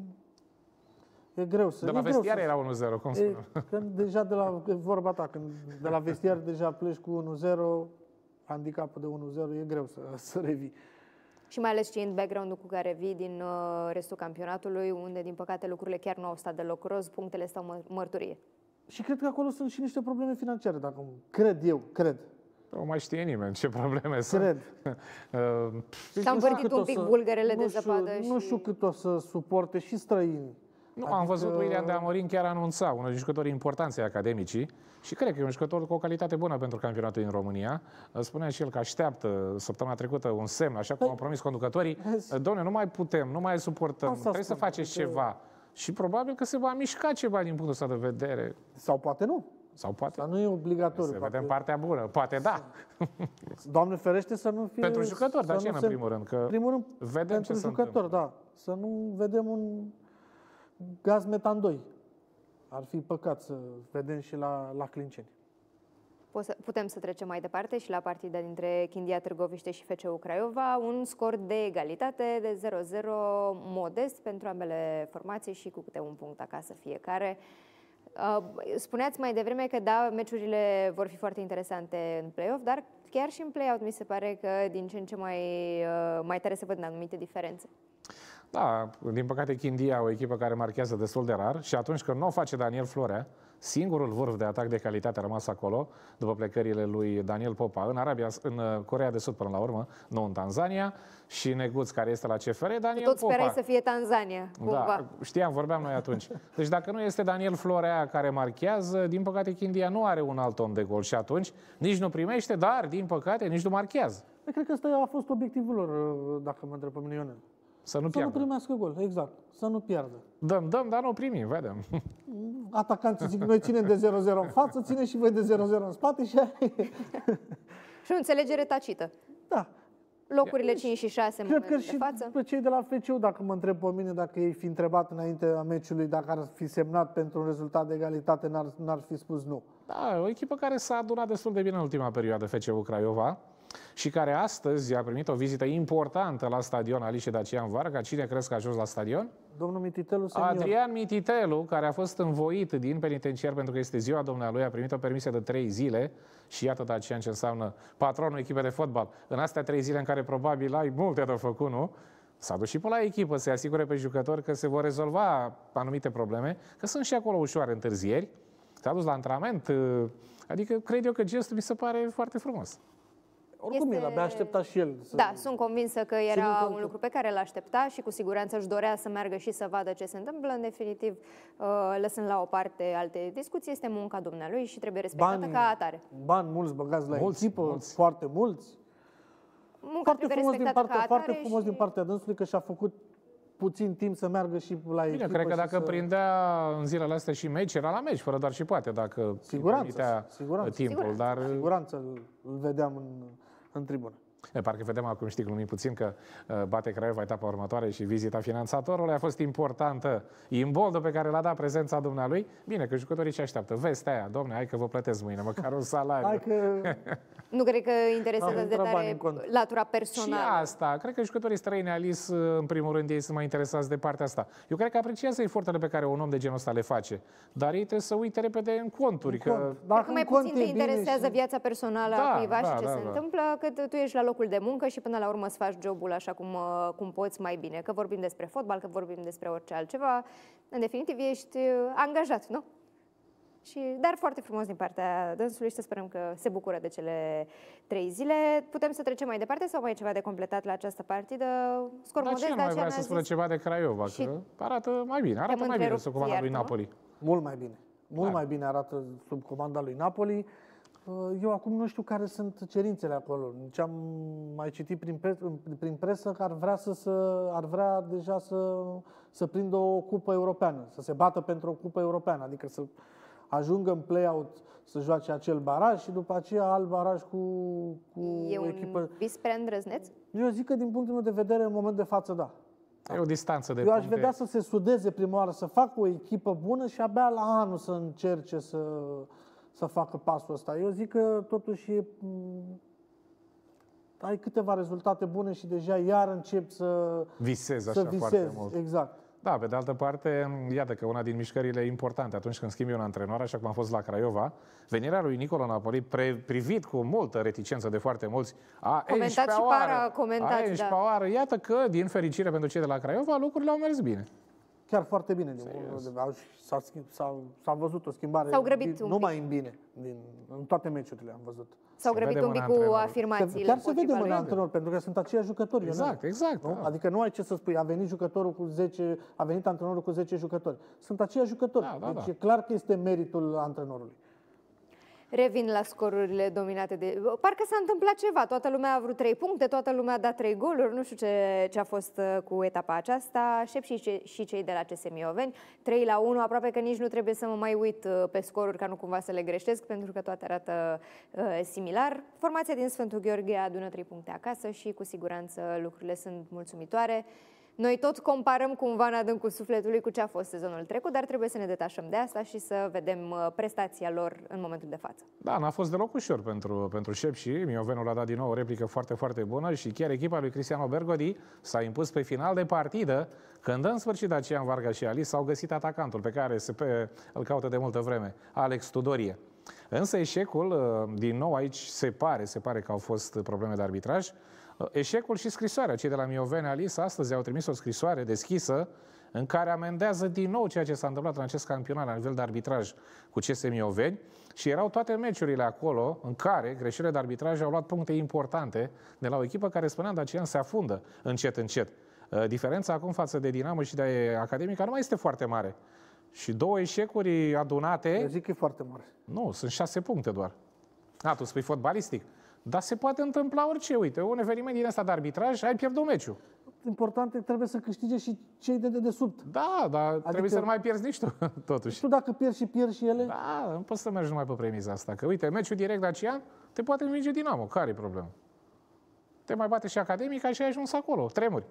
E greu să... De la e greu vestiar să- era unu zero, cum E, spune. când deja de la, e vorba ta, când de la vestiar deja pleci cu unu zero, handicapul de unu zero, e greu să, să revii. Și mai ales știind background-ul cu care vii din uh, restul campionatului, unde, din păcate, lucrurile chiar nu au stat deloc roz, punctele stau mă- mărturie. Și cred că acolo sunt și niște probleme financiare, dacă cred eu, cred. Nu mai știe nimeni ce probleme sunt. Cred. Uh, S-au împărțit cât un o pic să- bulgărele de nu știu- zăpadă Nu și... știu cât o să suporte și străini. Nu, Adică- am văzut William de Amorin chiar anunța, unul din jucătorii importanți ai Academicii, și cred că e un jucător cu o calitate bună pentru campionatul din România. Spunea și el că așteaptă săptămâna trecută un semn, așa cum au promis conducătorii. Vezi? Doamne, nu mai putem, nu mai suportăm, Asta trebuie să spun, faceți adică- ceva. Și probabil că se va mișca ceva din punctul ăsta de vedere. Sau poate nu. Sau poate Dar nu e obligatoriu. să Poate, vedem partea bună. Poate da. Doamne ferește să nu fie... Pentru jucători, dar să ce nu în se- primul rând? Că primul rând, vedem pentru ce se jucători, da. Să nu vedem un gaz metan doi. Ar fi păcat să vedem și la, la Clinceni. Putem să trecem mai departe și la partida dintre Chindia Târgoviște și F C U Craiova, un scor de egalitate de zero zero modest pentru ambele formații și cu câte un punct acasă fiecare. Spuneați mai devreme că da, meciurile vor fi foarte interesante în play-off, dar chiar și în play-out mi se pare că din ce în ce mai, mai tare se văd în anumite diferențe. Da, din păcate Chindia, o echipă care marchează destul de rar și atunci când nu o face Daniel Florea, singurul vârf de atac de calitate a rămas acolo, după plecările lui Daniel Popa în Arabia, în Coreea de Sud până la urmă, nu în Tanzania, și Neguț, care este la C F R, Daniel Tot sperai Popa. să fie Tanzania, cumva. Da, știam, vorbeam noi atunci. Deci dacă nu este Daniel Florea care marchează, din păcate Chindia nu are un alt om de gol și atunci nici nu primește, dar din păcate nici nu marchează. Păi, cred că ăsta a fost obiectivul lor, dacă mă întreb pe mine, Ionel. Să nu Să pierdă. nu primească gol, exact. Să nu pierdă. Dăm, dăm, dar nu primim, vedem. Atacanții zic, noi ținem de zero zero în față, ține și voi de zero zero în spate și aia e. Și o înțelegere tacită. Da. Locurile cinci și șase în Cred că momentul și de față. pe cei de la F C U, dacă mă întreb pe mine, dacă ei fi întrebat înainte a meciului, dacă ar fi semnat pentru un rezultat de egalitate, n-ar, n-ar fi spus nu. Da, o echipă care s-a adunat destul de bine în ultima perioadă, F C U Craiova, și care astăzi a primit o vizită importantă la stadion Alice Dacian Varga. Cine crezi că a ajuns la stadion? Domnul Mititelu senior. Adrian Mititelu, care a fost învoit din penitenciar pentru că este ziua dumnealui, a primit o permisie de trei zile și iată Dacian ce înseamnă patronul echipei de fotbal. În astea trei zile în care probabil ai multe de făcut, nu? S-a dus și pe la echipă să-i asigure pe jucători că se vor rezolva anumite probleme, că sunt și acolo ușoare întârzieri. S-a dus la antrenament, adică cred eu că gestul mi se pare foarte frumos. Oricum, Este- el abia aștepta și el. Să... Da, sunt convinsă că Ținând era cont un că- lucru pe care l-aștepta și cu siguranță își dorea să meargă și să vadă ce se întâmplă. În definitiv, uh, lăsând la o parte alte discuții, este munca dumnealui și trebuie respectată Bani, ca atare. bani mulți băgați la Mulți, echipă, mulți. foarte mulți. Munca Foarte trebuie frumos, din respectată partea, ca atare foarte frumos și... din partea dânsului că și-a făcut puțin timp să meargă și la Bine, echipă. cred că și dacă să... prindea în zilele astea și meci, era la meci, fără doar și poate, dacă îi Siguranță, permitea siguranță. timpul. Siguranță. Dar Siguranță îl, îl vedeam în, în tribună. E, parcă vedem acum, știi, glumim puțin că uh, bate Craiova etapa următoare și vizita finanțatorului a fost importantă. Imboldul pe care l-a dat prezența dumnealui. Bine, că jucătorii ce așteaptă? Vestea aia, domne, hai că vă plătesc mâine, măcar un salariu. Hai că Nu cred că interesează Am de intrat bani tare în cont. latura Și personală. asta, cred că jucătorii străini, Alice, în primul rând, ei sunt mai interesați de partea asta. Eu cred că apreciază eforturile pe care un om de genul ăsta le face, dar ei trebuie să uite repede în conturi. Că... cont. Cred Dacă că mai în cont puțin te e bine interesează și... viața personală Da, a cuiva da, și ce da, se da. întâmplă, că tu ești la locul de muncă și până la urmă îți faci jobul așa cum, uh, cum poți mai bine. Că vorbim despre fotbal, că vorbim despre orice altceva. În definitiv, ești uh, angajat, nu? Și, dar foarte frumos din partea dânsului și să sperăm că se bucură de cele trei zile. Putem să trecem mai departe sau mai e ceva de completat la această partidă? Scor Dar modest, cine mai Dacian vrea a să spună zis. ceva de Craiova? Și- Că arată mai bine, arată mai bine întrerupt, sub comanda lui iartă-mă. Napoli. Mult mai bine. Mult Da. mai bine arată sub comanda lui Napoli. Eu acum nu știu care sunt cerințele acolo. Ce am mai citit prin, pre- prin presă că ar vrea, să, să, ar vrea deja să, să prindă o cupă europeană, să se bată pentru o cupă europeană, adică să ajungă în play-out să joace acel baraj și după aceea alt baraj cu, cu E o un echipă. vis prea îndrăzneț? Eu zic că din punctul meu de vedere, în moment de față, da. E o distanță de Eu aș puncte. vedea să se sudeze prima oară, să facă o echipă bună și abia la anul să încerce să, să facă pasul ăsta. Eu zic că totuși e, m, ai câteva rezultate bune și deja iar încep să, Visez să așa foarte visezi. mult. Exact. Da, pe de altă parte, iată că una din mișcările importante atunci când schimbi un antrenor, așa cum a fost la Craiova, venirea lui Nicolo Napoli, pre- privit cu multă reticență de foarte mulți, a Comentat unsprezecea și oară, para comentat, a unsprezecea da. oară, iată că, din fericire pentru cei de la Craiova, lucrurile au mers bine. Chiar foarte bine. Din punctul meu de vedere. S-a, schimb- s-a, s-a văzut o schimbare. S-au grăbit din, un numai în bine. Din, în toate meciurile am văzut. S-au Se grăbit vede un pic în cu antrenor. afirmațiile Chiar se vede împotriva în lui. antrenor, pentru că sunt aceiași jucători. Exact, Ionel. exact. Nu? Da. Adică nu ai ce să spui, a venit jucătorul cu zece, a venit antrenorul cu zece jucători. Sunt aceiași jucători. Da, da, deci da. e clar că este meritul antrenorului. Revin la scorurile dominate de... Parcă s-a întâmplat ceva, toată lumea a vrut trei puncte, toată lumea a dat trei goluri, nu știu ce, ce a fost uh, cu etapa aceasta. Șep și, ce, și cei de la C S Mioveni, trei la unu, aproape că nici nu trebuie să mă mai uit uh, pe scoruri ca nu cumva să le greșesc, pentru că toate arată uh, similar. Formația din Sfântul Gheorghe adună trei puncte acasă și cu siguranță lucrurile sunt mulțumitoare. Noi tot comparăm cumva în adâncul sufletului cu ce a fost sezonul trecut, dar trebuie să ne detașăm de asta și să vedem uh, prestația lor în momentul de față. Da, n-a fost deloc ușor pentru, pentru Șep și Miovenul a dat din nou o replică foarte, foarte bună și chiar echipa lui Cristiano Bergodi s-a impus pe final de partidă, când în sfârșit Dacian Varga și Ali s-au găsit atacantul pe care se pe, îl caută de multă vreme, Alex Tudorie. Însă eșecul, din nou aici se pare, se pare că au fost probleme de arbitraj, eșecul și scrisoarea. Cei de la Mioveni Alice astăzi au trimis o scrisoare deschisă în care amendează din nou ceea ce s-a întâmplat în acest campionat la nivel de arbitraj cu C S Mioveni și erau toate meciurile acolo în care greșelile de arbitraj au luat puncte importante de la o echipă care, spuneam, Dacian, se afundă încet, încet. Diferența acum față de Dinamo și de Academica nu mai este foarte mare. Și două eșecuri adunate... Eu zic că e foarte mare. Nu, sunt șase puncte doar. A, tu spui fotbalistic. Dar se poate întâmpla orice. Uite, un eveniment din ăsta de arbitraj, ai pierdut meciul. important, trebuie să câștige și cei de dedesubt. Da, dar adică, trebuie să nu mai pierzi nici tu, totuși. Tu dacă pierzi și pierzi și ele... Da, nu poți să mergi numai pe premiza asta. Că uite, meciul direct Dacian te poate învinge Dinamo. Care-i problema? Te mai bate și Academica și ai ajuns acolo. Tremuri.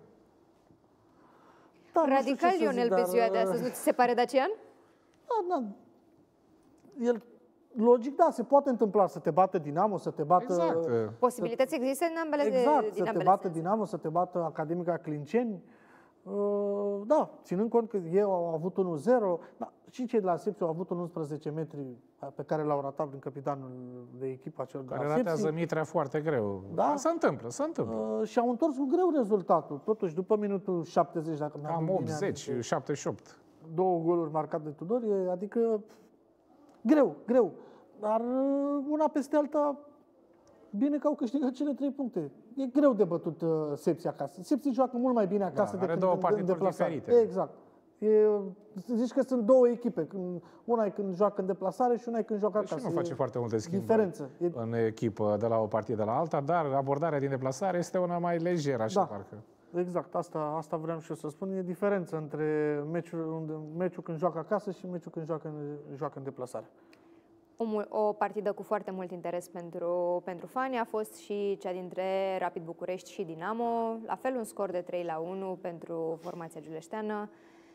Da, radical Ionel pe ziua de astăzi, nu ți se pare, Dacian? Da, da. El, logic, da, se poate întâmpla să te bată Dinamo, să te bată... Exact. Posibilități există în ambele Exact, din să te ambele bată sense. Dinamo, să te bată Academica Clinceni. Uh, da, ținând cont că ei au avut unu zero, da, și cei de la Sepsi au avut un unsprezece metri pe care l-au ratat din capitanul de echipă celor de la Care ratează Mitrea foarte greu. Da. Se întâmplă, se întâmplă. Uh, și au întors cu greu rezultatul. Totuși, după minutul șaptezeci, dacă mi-am Cam bine optzeci, aminte, șaptezeci și opt. două goluri marcate de Tudorie, adică greu, greu. Dar uh, una peste alta, bine că au câștigat cele trei puncte. E greu de bătut uh, Sepsi acasă. Sepsi joacă mult mai bine acasă Da, are decât două în, în partituri deplasare. diferite. Exact. E, zici că sunt două echipe. Când, una e când joacă în deplasare și una e când joacă Deci acasă. nu face E foarte multe schimbări diferență. E, în echipă de la o partidă la alta, dar abordarea din deplasare este una mai lejeră, așa Da. parcă. exact, asta, asta vreau și eu să spun. E diferență între meciul, unde, meciul când joacă acasă și meciul când joacă în, joacă în deplasare. O, mul- o partidă cu foarte mult interes pentru, pentru fani a fost și cea dintre Rapid București și Dinamo, la fel un scor de trei la unu pentru formația giuleșteană.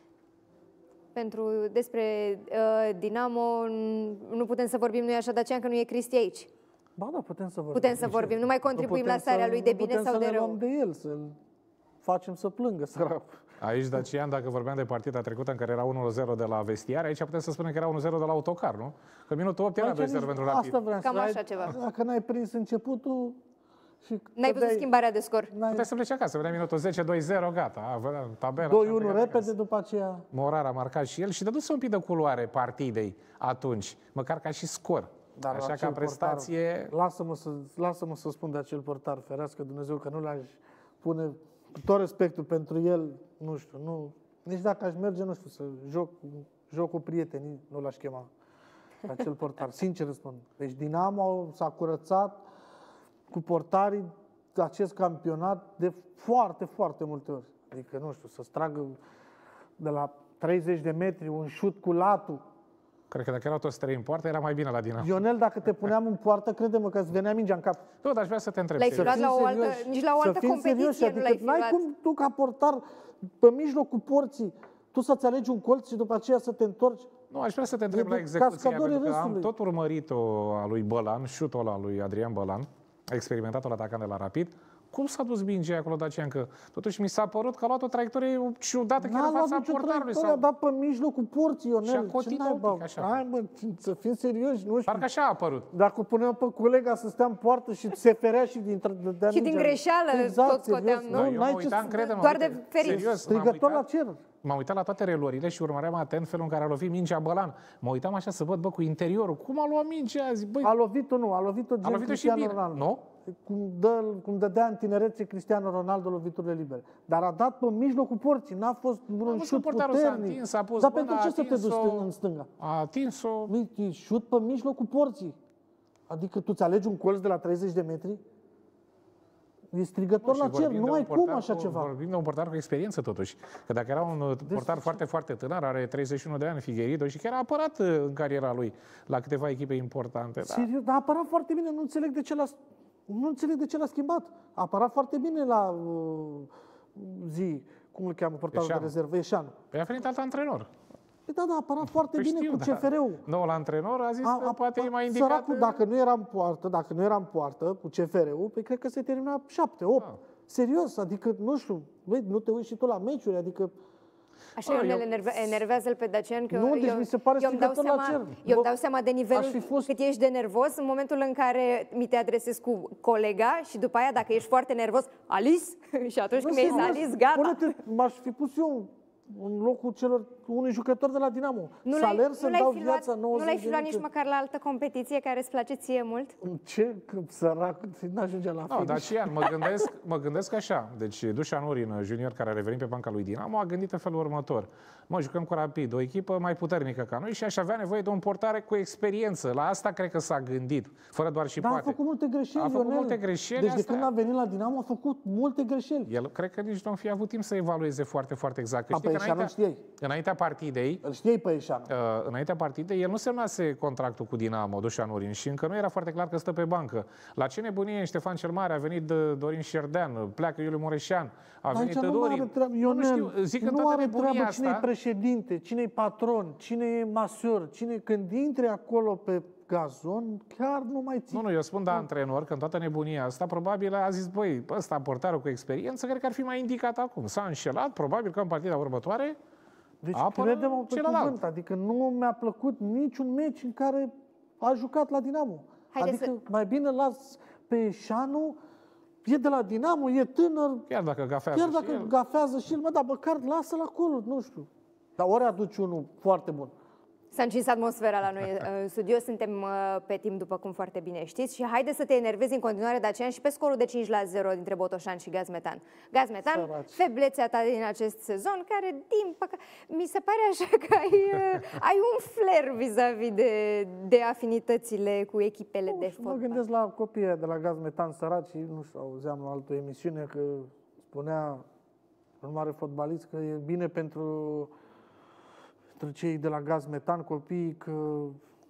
Pentru, despre uh, Dinamo nu putem să vorbim, nu-i așa, Dacian, că nu e Cristi aici. Ba da, putem să vorbim. Putem să vorbim, nu mai contribuim putem la starea să- lui de nu bine putem sau să de ne rău. luăm de el, să-l facem să plângă, săracul. Aici, Dacian, dacă vorbeam de partida trecută în care era unu zero de la vestiare, aici putem să spunem că era unu zero de la autocar, nu? Că minutul opt era Aici doi zero nici- pentru Rapid. Asta vreau Cam să așa ai, ceva. Dacă n-ai prins începutul și... N-ai văzut dădeai- schimbarea de scor. n-ai- Puteai să pleci acasă, vedea minutul zece, doi zero, gata. A, vedea tabela. doi așa, unu plecat repede, acasă. după aceea... Morar a marcat și el și dăduse un pic de culoare partidei atunci, măcar ca și scor. Dar Așa acel ca prestație... Portar, lasă-mă, să, lasă-mă să spun de acel portar, ferească Dumnezeu că nu l-aș pune, cu tot respectul pentru el, nu știu, nu, nici dacă aș merge, nu știu, să joc, joc cu prietenii, nu l-aș chema acel portar, sincer spun. Deci Dinamo s-a curățat cu portarii acest campionat de foarte, foarte multe ori. Adică, nu știu, să-ți tragă de la treizeci de metri un șut cu latul. Cred că dacă erau toți trei în poartă, era mai bine la Dinamo. Ionel, dacă te puneam în poartă, crede-mă că îți venea mingea în cap. Nu, dar aș vrea să te întreb. L-ai serios. luat la o altă, serioși, nici la o să altă fim competiție serioși, nu l-ai adică fi n-ai luat. cum tu ca portar pe mijlocul porții, tu să-ți alegi un colț și după aceea să te întorci. Nu, aș vrea să te întreb E la de execuție, cascadorii pentru că am râsului. tot urmărit-o a lui Bălan, șutul ăla lui Adrian Bălan, experimentatul atacant de la Rapid. Cum s-a dus mingea acolo, Dacian? Că totuși mi s-a părut că a luat o traiectorie ciudată chiar N-a în luat fața nicio portarului. traiectorie, a Sau... dat pe mijlocul porții, Ionel. Și a Ce cotit naiba? un pic, așa. Hai, mă, să fim serioși, nu știu. Parcă așa a apărut. Dacă o puneam pe colega să stea în poartă și se ferea și din dădea Și din mingea. greșeală exact, tot scoteam, serios. nu? Da, Nu, eu n-ai mă ce uitam, să... crede-mă, Doar uite, de ferit. serios, m-am Strigător la uitat, cer. m-am uitat la toate reluările și urmăream atent felul în care a lovit mingea Bălan. Mă uitam așa să văd, bă, cu interiorul. Cum a luat mingea? Zic, băi, A lovit-o, nu, a lovit-o gen a lovit-o și Cristiano bine, Ronaldo. nu? Cum, dă, cum dădea în tinerețe Cristiano Ronaldo loviturile libere. Dar a dat pe mijlocul porții, n-a fost vreun văzut șut că portarul s-a puternic. întins, a pus Dar mâna, pentru ce a să te duci atins-o. în stânga? A atins-o. Nu, e șut pe mijlocul porții. Adică tu ți alegi un colț de la treizeci de metri? E strigător Și la cer, vorbim nu de un ai cum portar așa cu, ceva. Vorbim de un portar cu experiență totuși. Că dacă era un uh, portar foarte, foarte tânăr, are treizeci și unu de ani, Figueiredo, și chiar a apărat uh, în cariera lui la câteva echipe importante. Da. Serios, dar a apărat foarte bine, nu înțeleg de ce l-a, nu înțeleg de ce l-a schimbat. A apărat foarte bine la uh, zi, cum îl cheamă portarul Eșanu. de rezervă, Eșanu. Păi a venit alt antrenor. Păi da, da, a apărat foarte Păi bine știu, cu da. C F R-ul. Noul antrenor a zis A, că a, poate a, e mai indicat. Săracul, dacă nu era în poartă, dacă nu era în poartă cu C F R-ul, păi cred că se termina șapte, opt. Ah. Serios, adică, nu știu, băi, nu te uiți și tu la meciuri, adică Așa, Bă, Ionel, eu- enerve, enervează-l pe Dacian, că Nu, deci eu, mi se pare eu îmi dau strigător la seama, cer. eu îmi Bă, dau seama de nivelul aș fi fost- cât ești de nervos în momentul în care mi te adresezi cu colega și după aia, dacă ești foarte nervos, Alice, și atunci când mi-ai zis serios, Alice, gata. pune-te, m-aș fi pus eu în locul celor unui jucător de la Dinamo. Nu să alerg să-mi dau viața Nu nouăzeci l-ai fi de luat minute. nici măcar la altă competiție care îți place ție mult? Ce? Că sărac, n-ajungea la No, finish. Dacian, mă gândesc, mă gândesc așa. Deci Dușan Urin, junior care a revenit pe banca lui Dinamo, a gândit în felul următor. Mă, jucăm cu Rapid, o echipă mai puternică ca noi și aș avea nevoie de un portare cu experiență. La asta cred că s-a gândit, fără doar și Dar a poate. făcut multe greșeli, A făcut Ionel. multe greșeli, Deci de asta- când a venit la Dinamo a făcut multe greșeli. El cred că nici nu fi avut timp să evalueze foarte, foarte exact. Că A, știi pe că Eșanu înaintea, știai. înaintea partidei, Îl știai pe Eșanu. Uh, înaintea partidei, el nu semnase contractul cu Dinamo, Dușan Urin, și încă nu era foarte clar că stă pe bancă. La ce nebunie Ștefan cel Mare, a venit uh, Dorin Șerdean, pleacă Iuliu Mureșan, a Dar venit aici nu Dorin. are treabă, Nu, Ionel, nu știu, zic că nu toată are nebunia treabă asta, cine e președinte, cine e patron, cine e masor, cine... Când intri acolo pe gazon, chiar nu mai ții. Nu, nu, eu spun de antrenor că în toată nebunia asta, probabil a zis, băi, ăsta, portarul cu experiență, cred că ar fi mai indicat acum. S-a înșelat, probabil că în partida următoare Deci apără crede-mă pe celălalt. cuvânt, adică nu mi-a plăcut niciun meci în care a jucat la Dinamo. Haideți adică mai bine las pe Eșanu, e de la Dinamo, e tânăr, Chiar dacă gafează chiar și dacă el. gafează și el, mă, dar măcar lasă-l acolo, nu știu. Dar ori aduci unul foarte bun. S-a încins atmosfera la noi în studio, suntem uh, pe timp, după cum foarte bine știți, și haide să te enervezi în continuare, Dacian, și pe scorul de cinci la zero dintre Botoșani și Gazmetan. Gazmetan, Săraci. feblețea ta din acest sezon, care, din păcate, mi se pare așa că ai, uh, ai un flair vis-a-vis de, de afinitățile cu echipele de Nu știu, mă fotbal. gândesc la copiii de la Gaz Metan săraci, nu știu, auzeam la altă emisiune că spunea un mare fotbalist că e bine pentru, pentru cei de la Gaz Metan, copiii, că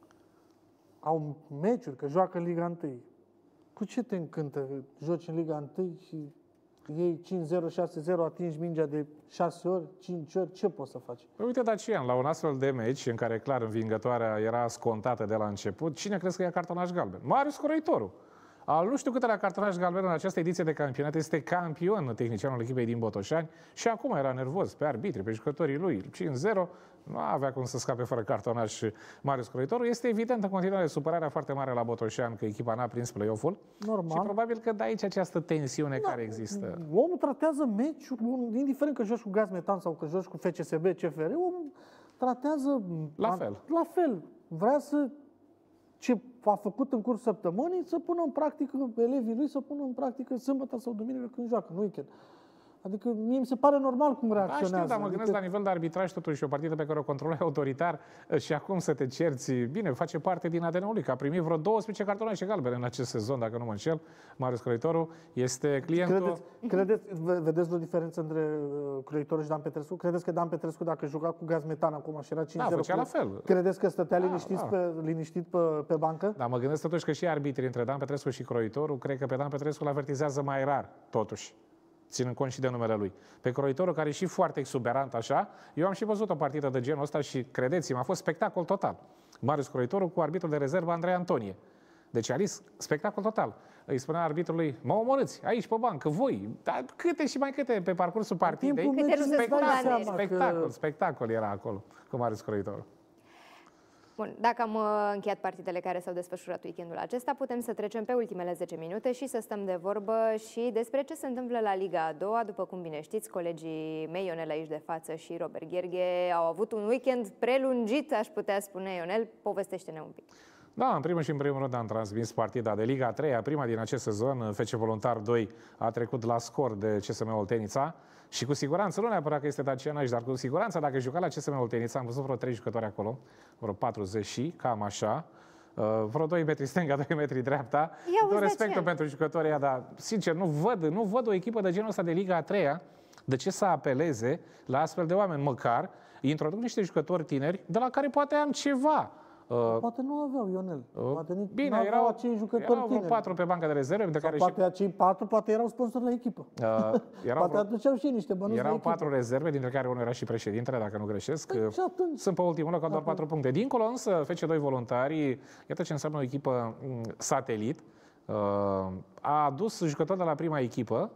au meciuri, că joacă în Liga unu. Cu ce te încântă? Joci în Liga unu și iei cinci zero, șase zero, atingi mingea de șase ori, cinci ori, ce poți să faci? Păi uite, Dacian, la un astfel de meci în care clar învingătoarea era scontată de la început, cine crezi că ia cartonaș galben? Marius Croitoru. Al nu știu câtelea cartonaș galben în această ediție de campionat, este campion tehnicianul echipei din Botoșani și acum era nervos pe arbitri, pe jucătorii lui. cinci zero, nu avea cum să scape fără cartonaș Marius Croitoru. Este evident în continuare supărarea foarte mare la Botoșani că echipa n-a prins play-off-ul. Normal. Și probabil că de aici această tensiune care există. Omul tratează meciul, indiferent că joci cu Gaz Metan sau că joci cu F C S B, C F R, omul tratează La fel. La fel. Vrea să ce a făcut în curs săptămânii să pună în practică, elevii lui să pună în practică sâmbătă sau duminică când joacă, nu weekend. Adică mie mi se pare normal cum Da, reacționează. știu, dar mă adică... gândesc la nivel de arbitraj totuși o partidă pe care o controlai autoritar și acum să te cerți. Bine, face parte din A D N-ul lui, că a primit vreo douăsprezece cartonașe galbene în acest sezon, dacă nu mă înșel. Marius Croitoru este clientul... Credeți, credeți, ve- vedeți vreo diferență între uh, Croitoru și Dan Petrescu? Credeți că Dan Petrescu, dacă juca cu Gaz Metan acum și era cinci zero, Da, făcea la fel. credeți că stătea Da, liniștit, da. Pe, liniștit pe, pe bancă? Dar mă gândesc totuși că și arbitrii între Dan Petrescu și Croitoru, cred că pe Dan Petrescu îl avertizează mai rar, totuși, ținând cont și de numele lui. Pe Croitoru, care e și foarte exuberant așa, eu am și văzut o partidă de genul ăsta și, credeți-mă, a fost spectacol total. Marius Croitoru cu arbitrul de rezervă Andrei Antonie. Deci, Alice, spectacol total. Îi spunea arbitrului, mă omorâți, aici pe bancă, voi, dar câte și mai câte pe parcursul partidei. timpul Câte meciului îți dai spectacol, seama Spectacol, că- spectacol era acolo cu Marius Croitoru. Bun, dacă am uh, încheiat partidele care s-au desfășurat weekendul acesta, putem să trecem pe ultimele zece minute și să stăm de vorbă și despre ce se întâmplă la Liga a doua. După cum bine știți, colegii mei, Ionel aici de față și Robert Gherghe, au avut un weekend prelungit, aș putea spune. Ionel, povestește-ne un pic. Da, în primul și în primul rând am transmis partida de Liga a treia, prima din acest sezon. F C Voluntar doi a trecut la scor de C S M Oltenița și cu siguranță, nu neapărat că este Dacian aici, dar cu siguranță dacă juca la C S M Oltenița, am văzut vreo trei jucători acolo, vreo patruzeci și, cam așa, uh, vreo doi metri stânga, doi metri dreapta. Ia Tot uzi, respectul Dacian. pentru jucătorii ăia, dar sincer, nu văd, nu văd o echipă de genul ăsta de Liga a treia de ce să apeleze la astfel de oameni, măcar introduc niște jucători tineri de la care poate am ceva. Uh, Poate nu aveau, Ionel. Poate nici Bine, n-aveau erau, acei jucători erau vreo tineri. patru pe banca de rezerve, dintre Sau care poate acei patru, poate erau sponsori la echipă. și, uh, erau, Poate vreo, aduceau și ei niște bănuți la erau echipă. patru rezerve, dintre care unul era și președintele, dacă nu greșesc. Păi, și atunci? Sunt pe ultimul loc, au doar patru puncte. Dincolo însă, F C doi Voluntari, iată ce înseamnă o echipă m, satelit, uh, a adus jucători de la prima echipă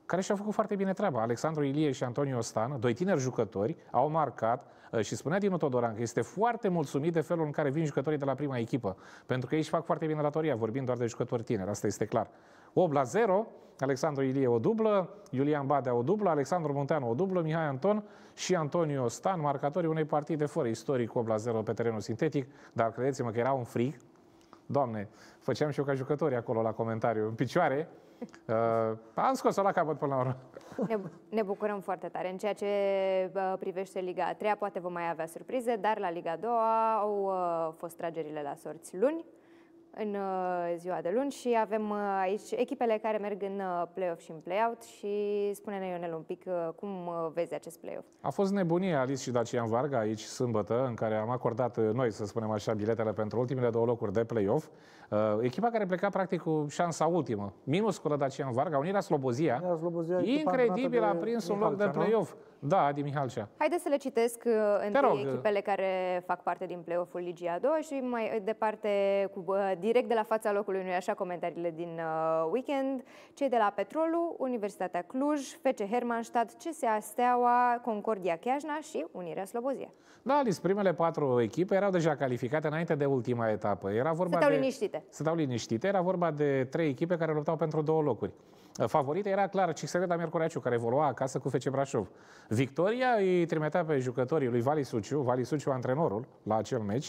care și-au făcut foarte bine treaba. Alexandru Ilie și Antonio Stan, doi tineri jucători, au marcat și spunea Dinu Todoran că este foarte mulțumit de felul în care vin jucătorii de la prima echipă, pentru că ei își fac foarte bine datoria, vorbind doar de jucători tineri, asta este clar. opt la zero, Alexandru Ilie o dublă, Iulian Badea o dublă, Alexandru Munteanu o dublă, Mihai Anton și Antonio Stan, marcatorii unei partide fără istoric, opt la zero pe terenul sintetic, dar credeți-mă că era un frig. Doamne, făceam și eu ca jucători acolo la comentariu, în picioare. Uh, am scos-o la capăt până la urmă. Ne, ne bucurăm foarte tare. În ceea ce uh, privește Liga a treia, poate vom mai avea surprize, dar la Liga a doua au uh, fost tragerile la sorți luni, în uh, ziua de luni, și avem uh, aici echipele care merg în uh, play-off și în play-out și spune-ne, Ionel, un pic uh, cum uh, vezi acest play-off. A fost nebunie Alice și Dacian Varga aici sâmbătă, în care am acordat uh, noi, să spunem așa, biletele pentru ultimele două locuri de play-off. Uh, echipa care pleca practic cu șansa ultimă, minusculă Dacian Varga, Unirea Slobozia, Ia, Slobozia, incredibil a prins un loc de play-off. Da, Adi Mihalcea. Haideți să le citesc uh, întâi echipele care fac parte din play-off-ul Ligii a doua și mai departe, cu, uh, direct de la fața locului, nu-i așa, comentariile din uh, weekend. Cei de la Petrolul, Universitatea Cluj, F C Hermannstadt, C S A Steaua, Concordia Chiajna și Unirea Slobozia. Da, Alice, primele patru echipe erau deja calificate înainte de ultima etapă. Era vorba Stăteau de... liniștite. Stăteau liniștite. Era vorba de trei echipe care luptau pentru două locuri. Favorita era clar Cixereda Miercureaciu, care evolua acasă cu F C Brașov. Victoria îi trimitea pe jucătorii lui Vali Suciu, Vali Suciu antrenorul, la acel meci,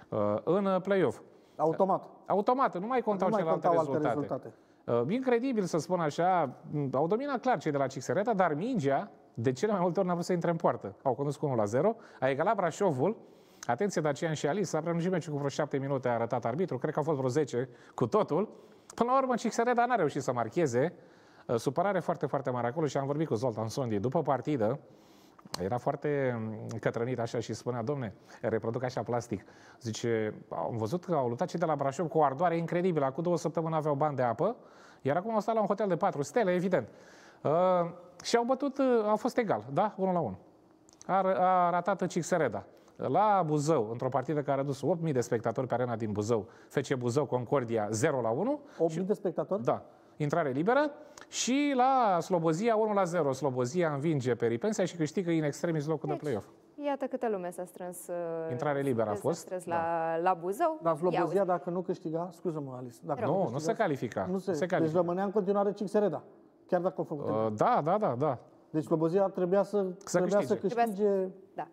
în play-off. Automat. Automat, nu mai contau nu mai celelalte contau rezultate. Alte rezultate. Incredibil să spun așa, au dominat clar cei de la Cixereda, dar mingea, de cele mai multe ori, n-a vrut să intre în poartă. Au condus cu unu la zero, a egalat Brașovul. Atenție, Dacian și Alice, s-a prelungit meciul cu vreo șapte minute, a arătat arbitru, cred că au fost vreo zece cu totul. Până la urmă, Cixereda n-a reușit să marcheze. Supărare foarte, foarte mare acolo și am vorbit cu Zoltan Sondi după partidă. Era foarte cătrănit așa și spunea, domne, reproduc așa plastic. Zice, am văzut că au luptat cei de la Brașov cu o ardoare incredibilă. Acum două săptămâni aveau bani de apă, iar acum au stat la un hotel de patru stele, evident. Uh, și au bătut, uh, au fost egal, da? unu la unu. A, a ratat Cixereda. La Buzău, într-o partidă care a dus opt mii de spectatori pe arena din Buzău, F C Buzău Concordia zero la unu. opt mii de spectatori? Da. Intrare liberă. Și la Slobozia unu la zero. Slobozia învinge pe Ripensia și câștigă in extremis locul deci, de play-off. Iată câtă lume s-a strâns. Intrare liberă a fost. S-a strâns da. la, la Buzău. Dar Slobozia, dacă nu câștiga, scuză-mă, Alice. Dacă nu, nu, câștiga, nu se califica. Nu se, nu se califica. Deci rămânea în continuare Cixereda. Chiar dacă au făcut. Uh, da, da, da, da. Deci Slobozia trebuia să, să trebuia câștige. Să câștige... Da.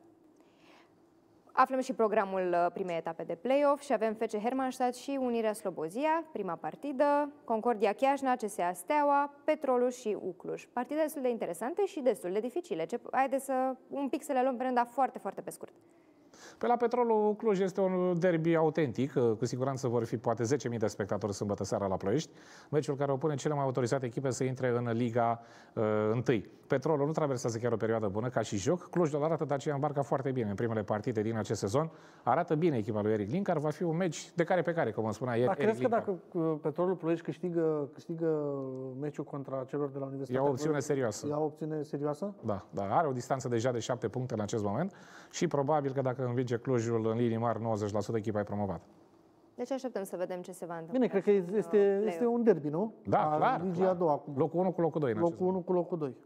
Aflăm și programul primei etape de play-off și avem F C Hermannstadt și Unirea Slobozia, prima partidă, Concordia Chiajna, C S A Steaua, Petrolul și U Cluj. Partide destul de interesante și destul de dificile. Ce, haideți să un pic să le luăm pe rând, dar foarte, foarte pe scurt. Pe la Petrolul Cluj este un derby autentic, cu siguranță vor fi poate zece mii de spectatori sâmbătă seara la Ploiești, meciul care opune cele mai autorizate echipe să intre în Liga uh, unu. Petrolul nu traversează chiar o perioadă bună ca și joc, Clujul arată Dacia îmbarcă foarte bine în primele partide din acest sezon, arată bine echipa lui Eric Linkar, va fi un meci de care pe care, cum îmi spunea ieri Eric crezi că Linkar. dacă Petrolul Ploiești câștigă, câștigă meciul contra celor de la Universitatea E o opțiune serioasă. E o opțiune serioasă? Da, da, are o distanță deja de șapte puncte în acest moment și probabil că dacă învinge Clujul în linii mari, nouăzeci la sută echipa e promovată. Deci așteptăm să vedem ce se va întâmpla. Bine, cred că este, este un derby, nu? Da, a clar. Ligii clar. a doua acum. Locul unu cu locul doi. Locul unu cu locul doi.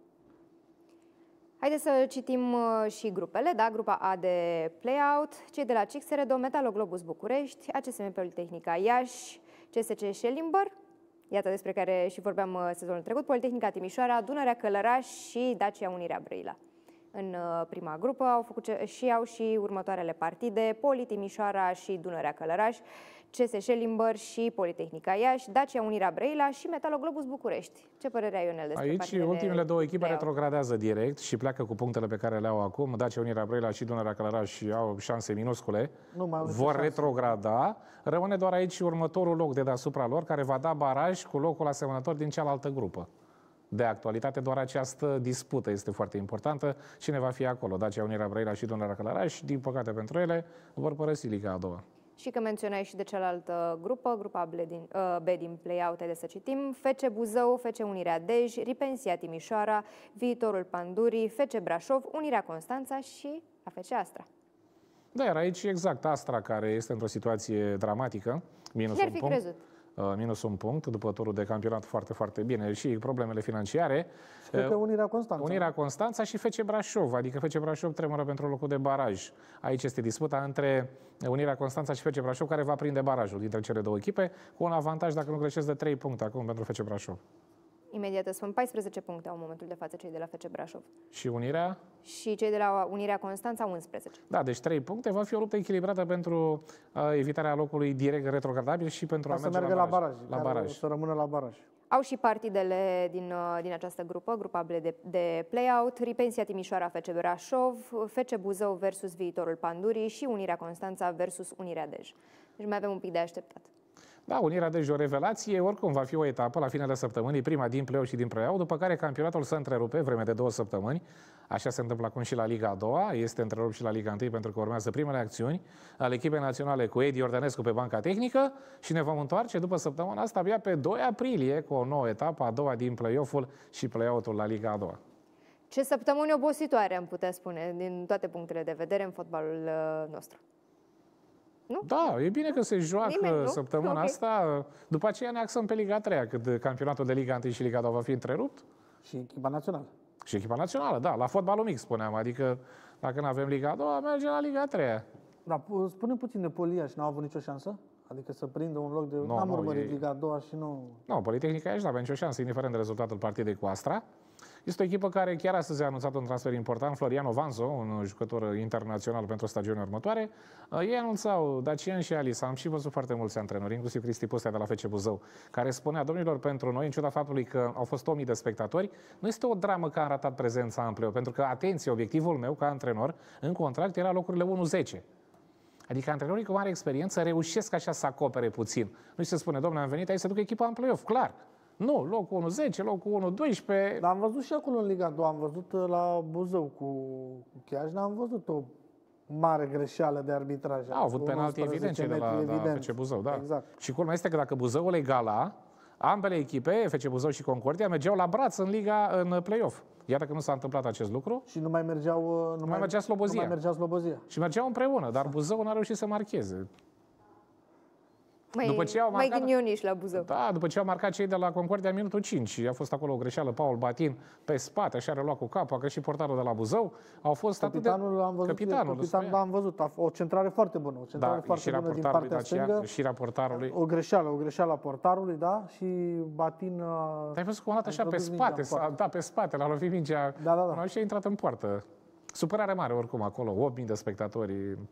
Haideți să citim și grupele, da? Grupa A de play-out, cei de la Cixeredo, Metaloglobus București, A C S M Politehnica Iași, C S C Schellimber, iată despre care și vorbeam sezonul trecut, Politehnica Timișoara, Dunărea Călăraș și Dacia Unirea Brăila. În prima grupă au făcut și au și următoarele partide, Poli Timișoara și Dunărea Călăraș, C S Schellimber și Politehnica Iași, Dacia Unirea Brăila și Metaloglobus București. Ce părere ai, Ionel, despre Aici ultimele două echipe retrogradează direct și pleacă cu punctele pe care le au acum. Dacia Unirea Brăila și Dunărea Călăraș au șanse minuscule. Nu mai vor șanse. retrograda. Rămâne doar aici următorul loc de deasupra lor, care va da baraj cu locul asemănător din cealaltă grupă. De actualitate, doar această dispută este foarte importantă. Cine va fi acolo? Dacia Unirea Brăila și Dunărea Călăraș, din păcate pentru ele, vor părăsi Liga a doua. Și că menționai și de cealaltă grupă, grupa B din, uh, B din play-out, de să citim, F C Buzău, F C Unirea Dej, Ripensia Timișoara, Viitorul Pandurii, F C Brașov, Unirea Constanța și A F C Astra. Da, iar aici exact Astra, care este într-o situație dramatică, minus Cine un ar fi punct. crezut? minus un punct, după turul de campionat foarte, foarte bine, și problemele financiare. Și cred că Unirea Constanța. Unirea Constanța și F C Brașov, adică F C Brașov tremură pentru locul de baraj. Aici este disputa între Unirea Constanța și F C Brașov, care va prinde barajul dintre cele două echipe, cu un avantaj, dacă nu greșesc, de trei puncte acum pentru F C Brașov. Imediat sunt paisprezece puncte au în momentul de față cei de la F C Brașov. Și Unirea? Și cei de la Unirea Constanța unsprezece. Da, deci trei puncte. Va fi o luptă echilibrată pentru uh, evitarea locului direct retrogradabil și pentru Ca a să merge meargă la la baraj. baraj, La care baraj. să rămână la baraj. Au și partidele din, uh, din această grupă, grupabile de, de play-out, Ripensia Timișoara F C Brașov, F C Buzău versus Viitorul Pandurii și Unirea Constanța versus Unirea Dej. Deci mai avem un pic de așteptat. Da, Unirea Dej o revelație, oricum va fi o etapă la finele săptămânii, prima din play-off și din play-out, după care campionatul se întrerupe vreme de două săptămâni. Așa se întâmplă acum și la Liga a doua, este întrerupt și la Liga unu pentru că urmează primele acțiuni ale echipei naționale cu Edi Ordănescu pe banca tehnică și ne vom întoarce după săptămâna asta abia pe doi aprilie cu o nouă etapă, a doua din play-off-ul și play-out-ul la Liga a doua. Ce săptămâni obositoare, am putea spune, din toate punctele de vedere în fotbalul uh, nostru. Nu? Da, e bine că se joacă Nimeni, nu? săptămâna Okay. asta. După aceea ne axăm pe Liga a treia, când campionatul de Liga unu și Liga a doua va fi întrerupt. Și echipa națională. Și echipa națională, da, la fotbalul mic spuneam. Adică dacă nu avem Liga a doua, mergem la Liga a treia. Dar spune puțin de Polia și n-au avut nicio șansă? Adică să prindă un loc de... No, N-am no, urmărit e- Liga a doua și nu... Nu, Politehnica aici nu avea nicio șansă, indiferent de rezultatul partidei cu Astra. Este o echipă care chiar astăzi a anunțat un transfer important, Floriano Vanzo, un jucător internațional pentru stagioane următoare. Ei anunțau Dacian și Alice, am și văzut foarte mulți antrenori, inclusiv Cristi Pustea de la F C Buzău, care spunea, domnilor, pentru noi, în ciuda faptului că au fost o mie de spectatori, nu este o dramă că am ratat prezența în play-off, pentru că, atenție, obiectivul meu ca antrenor în contract era locurile unu zece. Adică antrenorii cu mare experiență reușesc așa să acopere puțin. Nu se spune, domnule, am venit aici să duc echipa în play-off, clar. Nu, locul unu zece, locul unu doisprezece. Dar am văzut și acolo în Liga a doua, am văzut uh, la Buzău cu cu Chiajna, am văzut o mare greșeală de arbitraj. Au avut penalti evident cei de la, metri, la evident. F C Buzău, da. Exact. Și culmea este că dacă Buzăul egala, ambele echipe, F C Buzău și Concordia, mergeau la braț în Liga, în play-off. Iată că nu s-a întâmplat acest lucru Și nu mai mergeau... uh, Nu mai mergea Slobozia. Nu mai mergea Slobozia. și mergeau împreună, dar Buzău n-a reușit să marcheze. Mai, După ce au mai marcat- ghinioniși la Buzău. Da, după ce au marcat cei de la Concordia în minutul cinci, a fost acolo o greșeală, Paul Batin pe spate, așa a reluat cu capul, a greșit portarul de la Buzău, au fost Capitanul atât de... am văzut, Capitanul, capitan, da, am văzut, a f- o centrare foarte bună, o centrare da, foarte și bună din raportarului partea Dacian, stângă. și raportarului. O greșeală, o greșeală a portarului, da, și Batin... uh, Dar ai văzut cum a dat așa pe introdus mingea spate, în s-a poartă. dat pe spate, l-a lovit mingea, Da, da, da. până și a intrat în poartă. Supărare mare oricum acolo, opt mii de spectatori,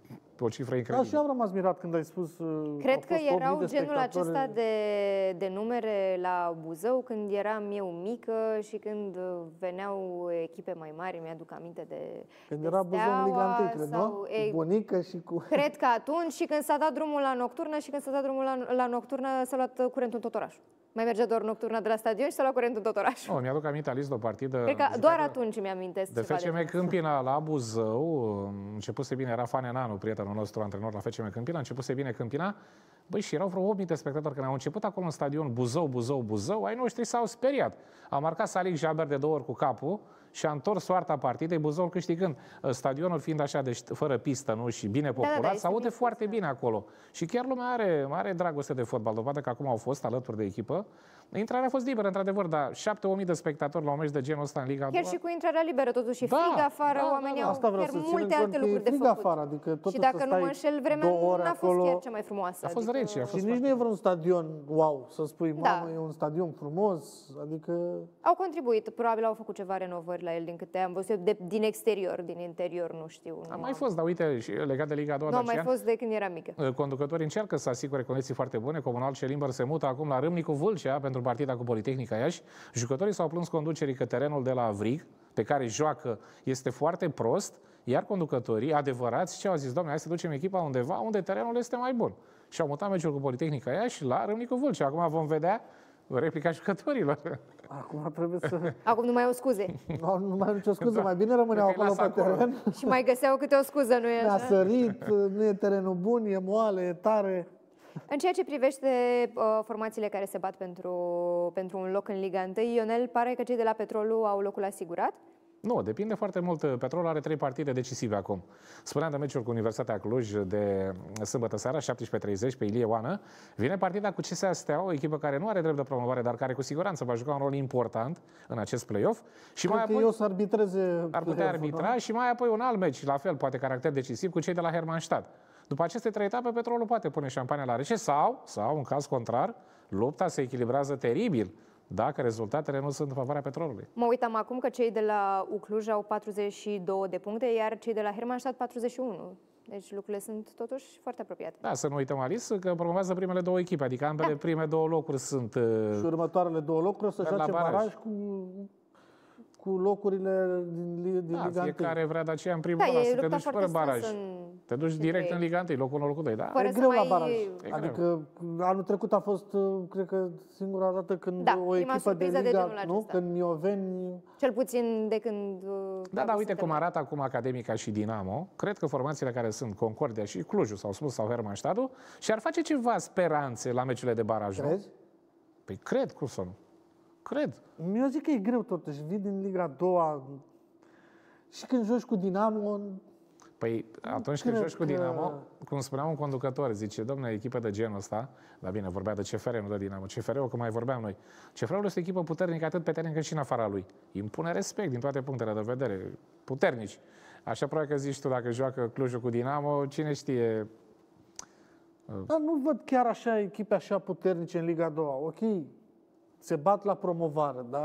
o cifră Da, incredibilă. și eu am rămas mirat când ai spus... uh, au Cred că fost opt mii erau de genul spectatori. acesta de, de numere la Buzău când eram eu mică și când uh, veneau echipe mai mari, mi-aduc aminte de Când de era Buzău în Liga Steaua unu, cred, sau- nu? Cu ei, bunica și cu... Cred că atunci și când s-a dat drumul la nocturnă și când s-a dat drumul la, la nocturnă s-a luat curentul în tot orașul. Mai mergea doar nocturna de la stadion și s-a luat curentul în tot orașul. Oh, mi-aduc aminte, Alice, de o partidă... Cred că doar atunci mi-amintesc De ceva F C M genul. Câmpina la Buzău, începuse bine, era Fane Nanu, prietenul nostru, antrenor la F C M Câmpina, începuse bine Câmpina, băi, și erau vreo opt mii de spectatori. Când au început acolo în stadion Buzău, Buzău, Buzău, ai noștri s-au speriat. A marcat Salic Jaber de două ori cu capul și a întors soarta partidei, Buzăul câștigând. Stadionul fiind așa, deci fără pistă, nu, și bine populat, da, da, se aude este foarte bine acolo. Și chiar lumea are, are dragoste de fotbal, dovadă că acum au fost alături de echipă. Intrarea a fost liberă, într-adevăr, dar șapte mii de spectatori la un meci de genul ăsta în Liga a Chiar doua. și cu intrarea liberă, totuși, Da, frig afară, da, da, oamenii da. au Asta vreau chiar să ținem multe cont alte că e lucruri de frig făcut. afară, adică totul Și dacă să nu stai mă înșel, vremea două ore n-a fost acolo. chiar cea mai frumoasă. A fost adică... rece, a fost Și nici nu e vreun stadion wow, să spui, Da. mamă, e un stadion frumos, adică... Au contribuit, probabil au făcut ceva renovări la el, din câte am văzut eu, de, din exterior, din interior, nu știu. A nu mai am- fost, dar uite, și legat de Liga a doua, Nu am mai Dacian, fost de când eram mică. conducătorii încearcă să asigure condiții foarte bune. Comunal Celimber se mută acum la Râmnicu Vâlcea pentru partida cu Politehnica Iași. Jucătorii s-au plâns conducerii că terenul de la Vrig, pe care joacă, este foarte prost, iar conducătorii, adevărați, ce au zis, doamne, hai să ducem echipa undeva unde terenul este mai bun. Și au mutat meciul cu Politehnica Iași la Râmnicu Vâlcea. Acum vom vedea replica jucătorilor. Acum trebuie să... Acum nu mai au scuze. Nu, nu mai am nicio scuză, mai bine rămâneau Cred că îi acolo lasă pe acolo. teren. Și mai găseau câte o scuză, nu e Ne-a așa? sărit, nu e terenul bun, e moale, e tare. În ceea ce privește uh, formațiile care se bat pentru, pentru un loc în Liga unu, Ionel, pare că cei de la Petrolul au locul asigurat? Nu, depinde foarte mult. Petrolul are trei partide decisive acum. Spuneam de meciul cu Universitatea Cluj de sâmbătă seara, șaptesprezece treizeci, pe Ilie Oană. Vine partida cu C S A Steaua, o echipă care nu are drept de promovare, dar care cu siguranță va juca un rol important în acest play-off. Și Cred mai că apoi eu să arbitreze ar putea arbitra și mai apoi un alt meci, la fel, poate caracter decisiv, cu cei de la Hermannstadt. După aceste trei etape, Petrolul poate pune șampania la rece sau, sau, în caz contrar, lupta se echilibrează teribil dacă rezultatele nu sunt în favoarea Petrolului. Mă uitam acum că cei de la U Cluj au patruzeci și două de puncte, iar cei de la Hermannstadt patruzeci și unu. Deci lucrurile sunt totuși foarte apropiate. Da, să nu uităm, Alice, că promovează primele două echipe, adică ambele da. prime două locuri sunt... Și următoarele două locuri o să joace baraj. baraj cu... cu locurile din, din da, Liga fiecare unu. vrea de aceea în primul da, ăla să te duci fără baraj. În... Te duci direct în Liga unu, locul unu, locul doi, da? Fără e greu mai... la baraj. E adică greu. Anul trecut a fost, cred că, singura dată când da, o echipă de Liga, de nu? Când Mioveni... Cel puțin de când... Da, da, uite cum arată acum Academica și Dinamo. Cred că formațiile care sunt Concordia și Clujul, sau spus, sau Hermannstadtul, și ar face ceva speranțe la meciurile de baraj, Crezi? Nu? Păi cred, cum să nu? Cred. Eu zic că e greu totuși. Vii din Liga a doua și când joci cu Dinamo... Păi atunci când joci cu Dinamo, că... cum spunea un conducător, zice, domnule, echipă de genul ăsta, dar bine, vorbea de C F R, nu de Dinamo. C F R-ul, cum mai vorbeam noi. C F R-ul este o echipă puternică atât pe teren cât și în afara lui. Impune respect din toate punctele de vedere. Puternici. Așa probabil că zici tu, dacă joacă Clujul cu Dinamo, cine știe... Dar nu văd chiar așa echipe așa puternice în Liga a doua. Ok, se bat la promovare, dar...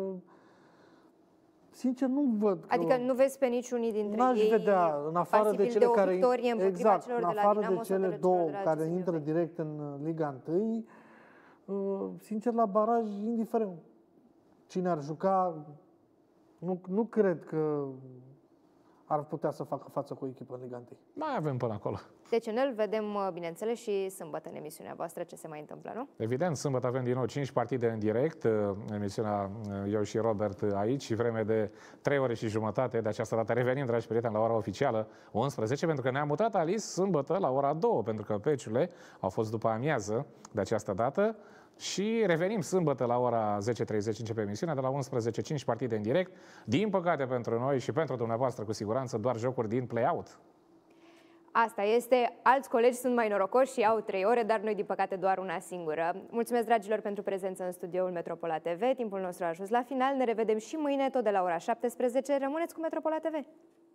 Sincer, nu văd că... Adică nu vezi pe niciunii dintre n-aș ei vedea, în afară de cele de care... exact, în afară de, de cele două de care intră direct în Liga unu, sincer, la baraj, indiferent cine ar juca, nu, nu cred că ar putea să facă față cu o echipă în Liga unu. Mai avem până acolo. Deci în el vedem, bineînțeles, și sâmbătă în emisiunea voastră ce se mai întâmplă, nu? Evident, sâmbătă avem din nou cinci partide în direct, emisiunea eu și Robert aici, și vreme de trei ore și jumătate. De această dată revenim, dragi prieteni, la ora oficială unsprezece, pentru că ne-am mutat, Alice, sâmbătă la ora două, pentru că meciurile au fost după amiază de această dată. Și revenim sâmbătă la ora zece treizeci, începe emisiunea, de la unsprezece, cinci partide în direct. Din păcate pentru noi și pentru dumneavoastră, cu siguranță, doar jocuri din play-out. Asta este. Alți colegi sunt mai norocoși și au trei ore, dar noi, din păcate, doar una singură. Mulțumesc, dragilor, pentru prezență în studioul Metropola T V. Timpul nostru a ajuns la final. Ne revedem și mâine, tot de la ora șaptesprezece. Rămâneți cu Metropola T V.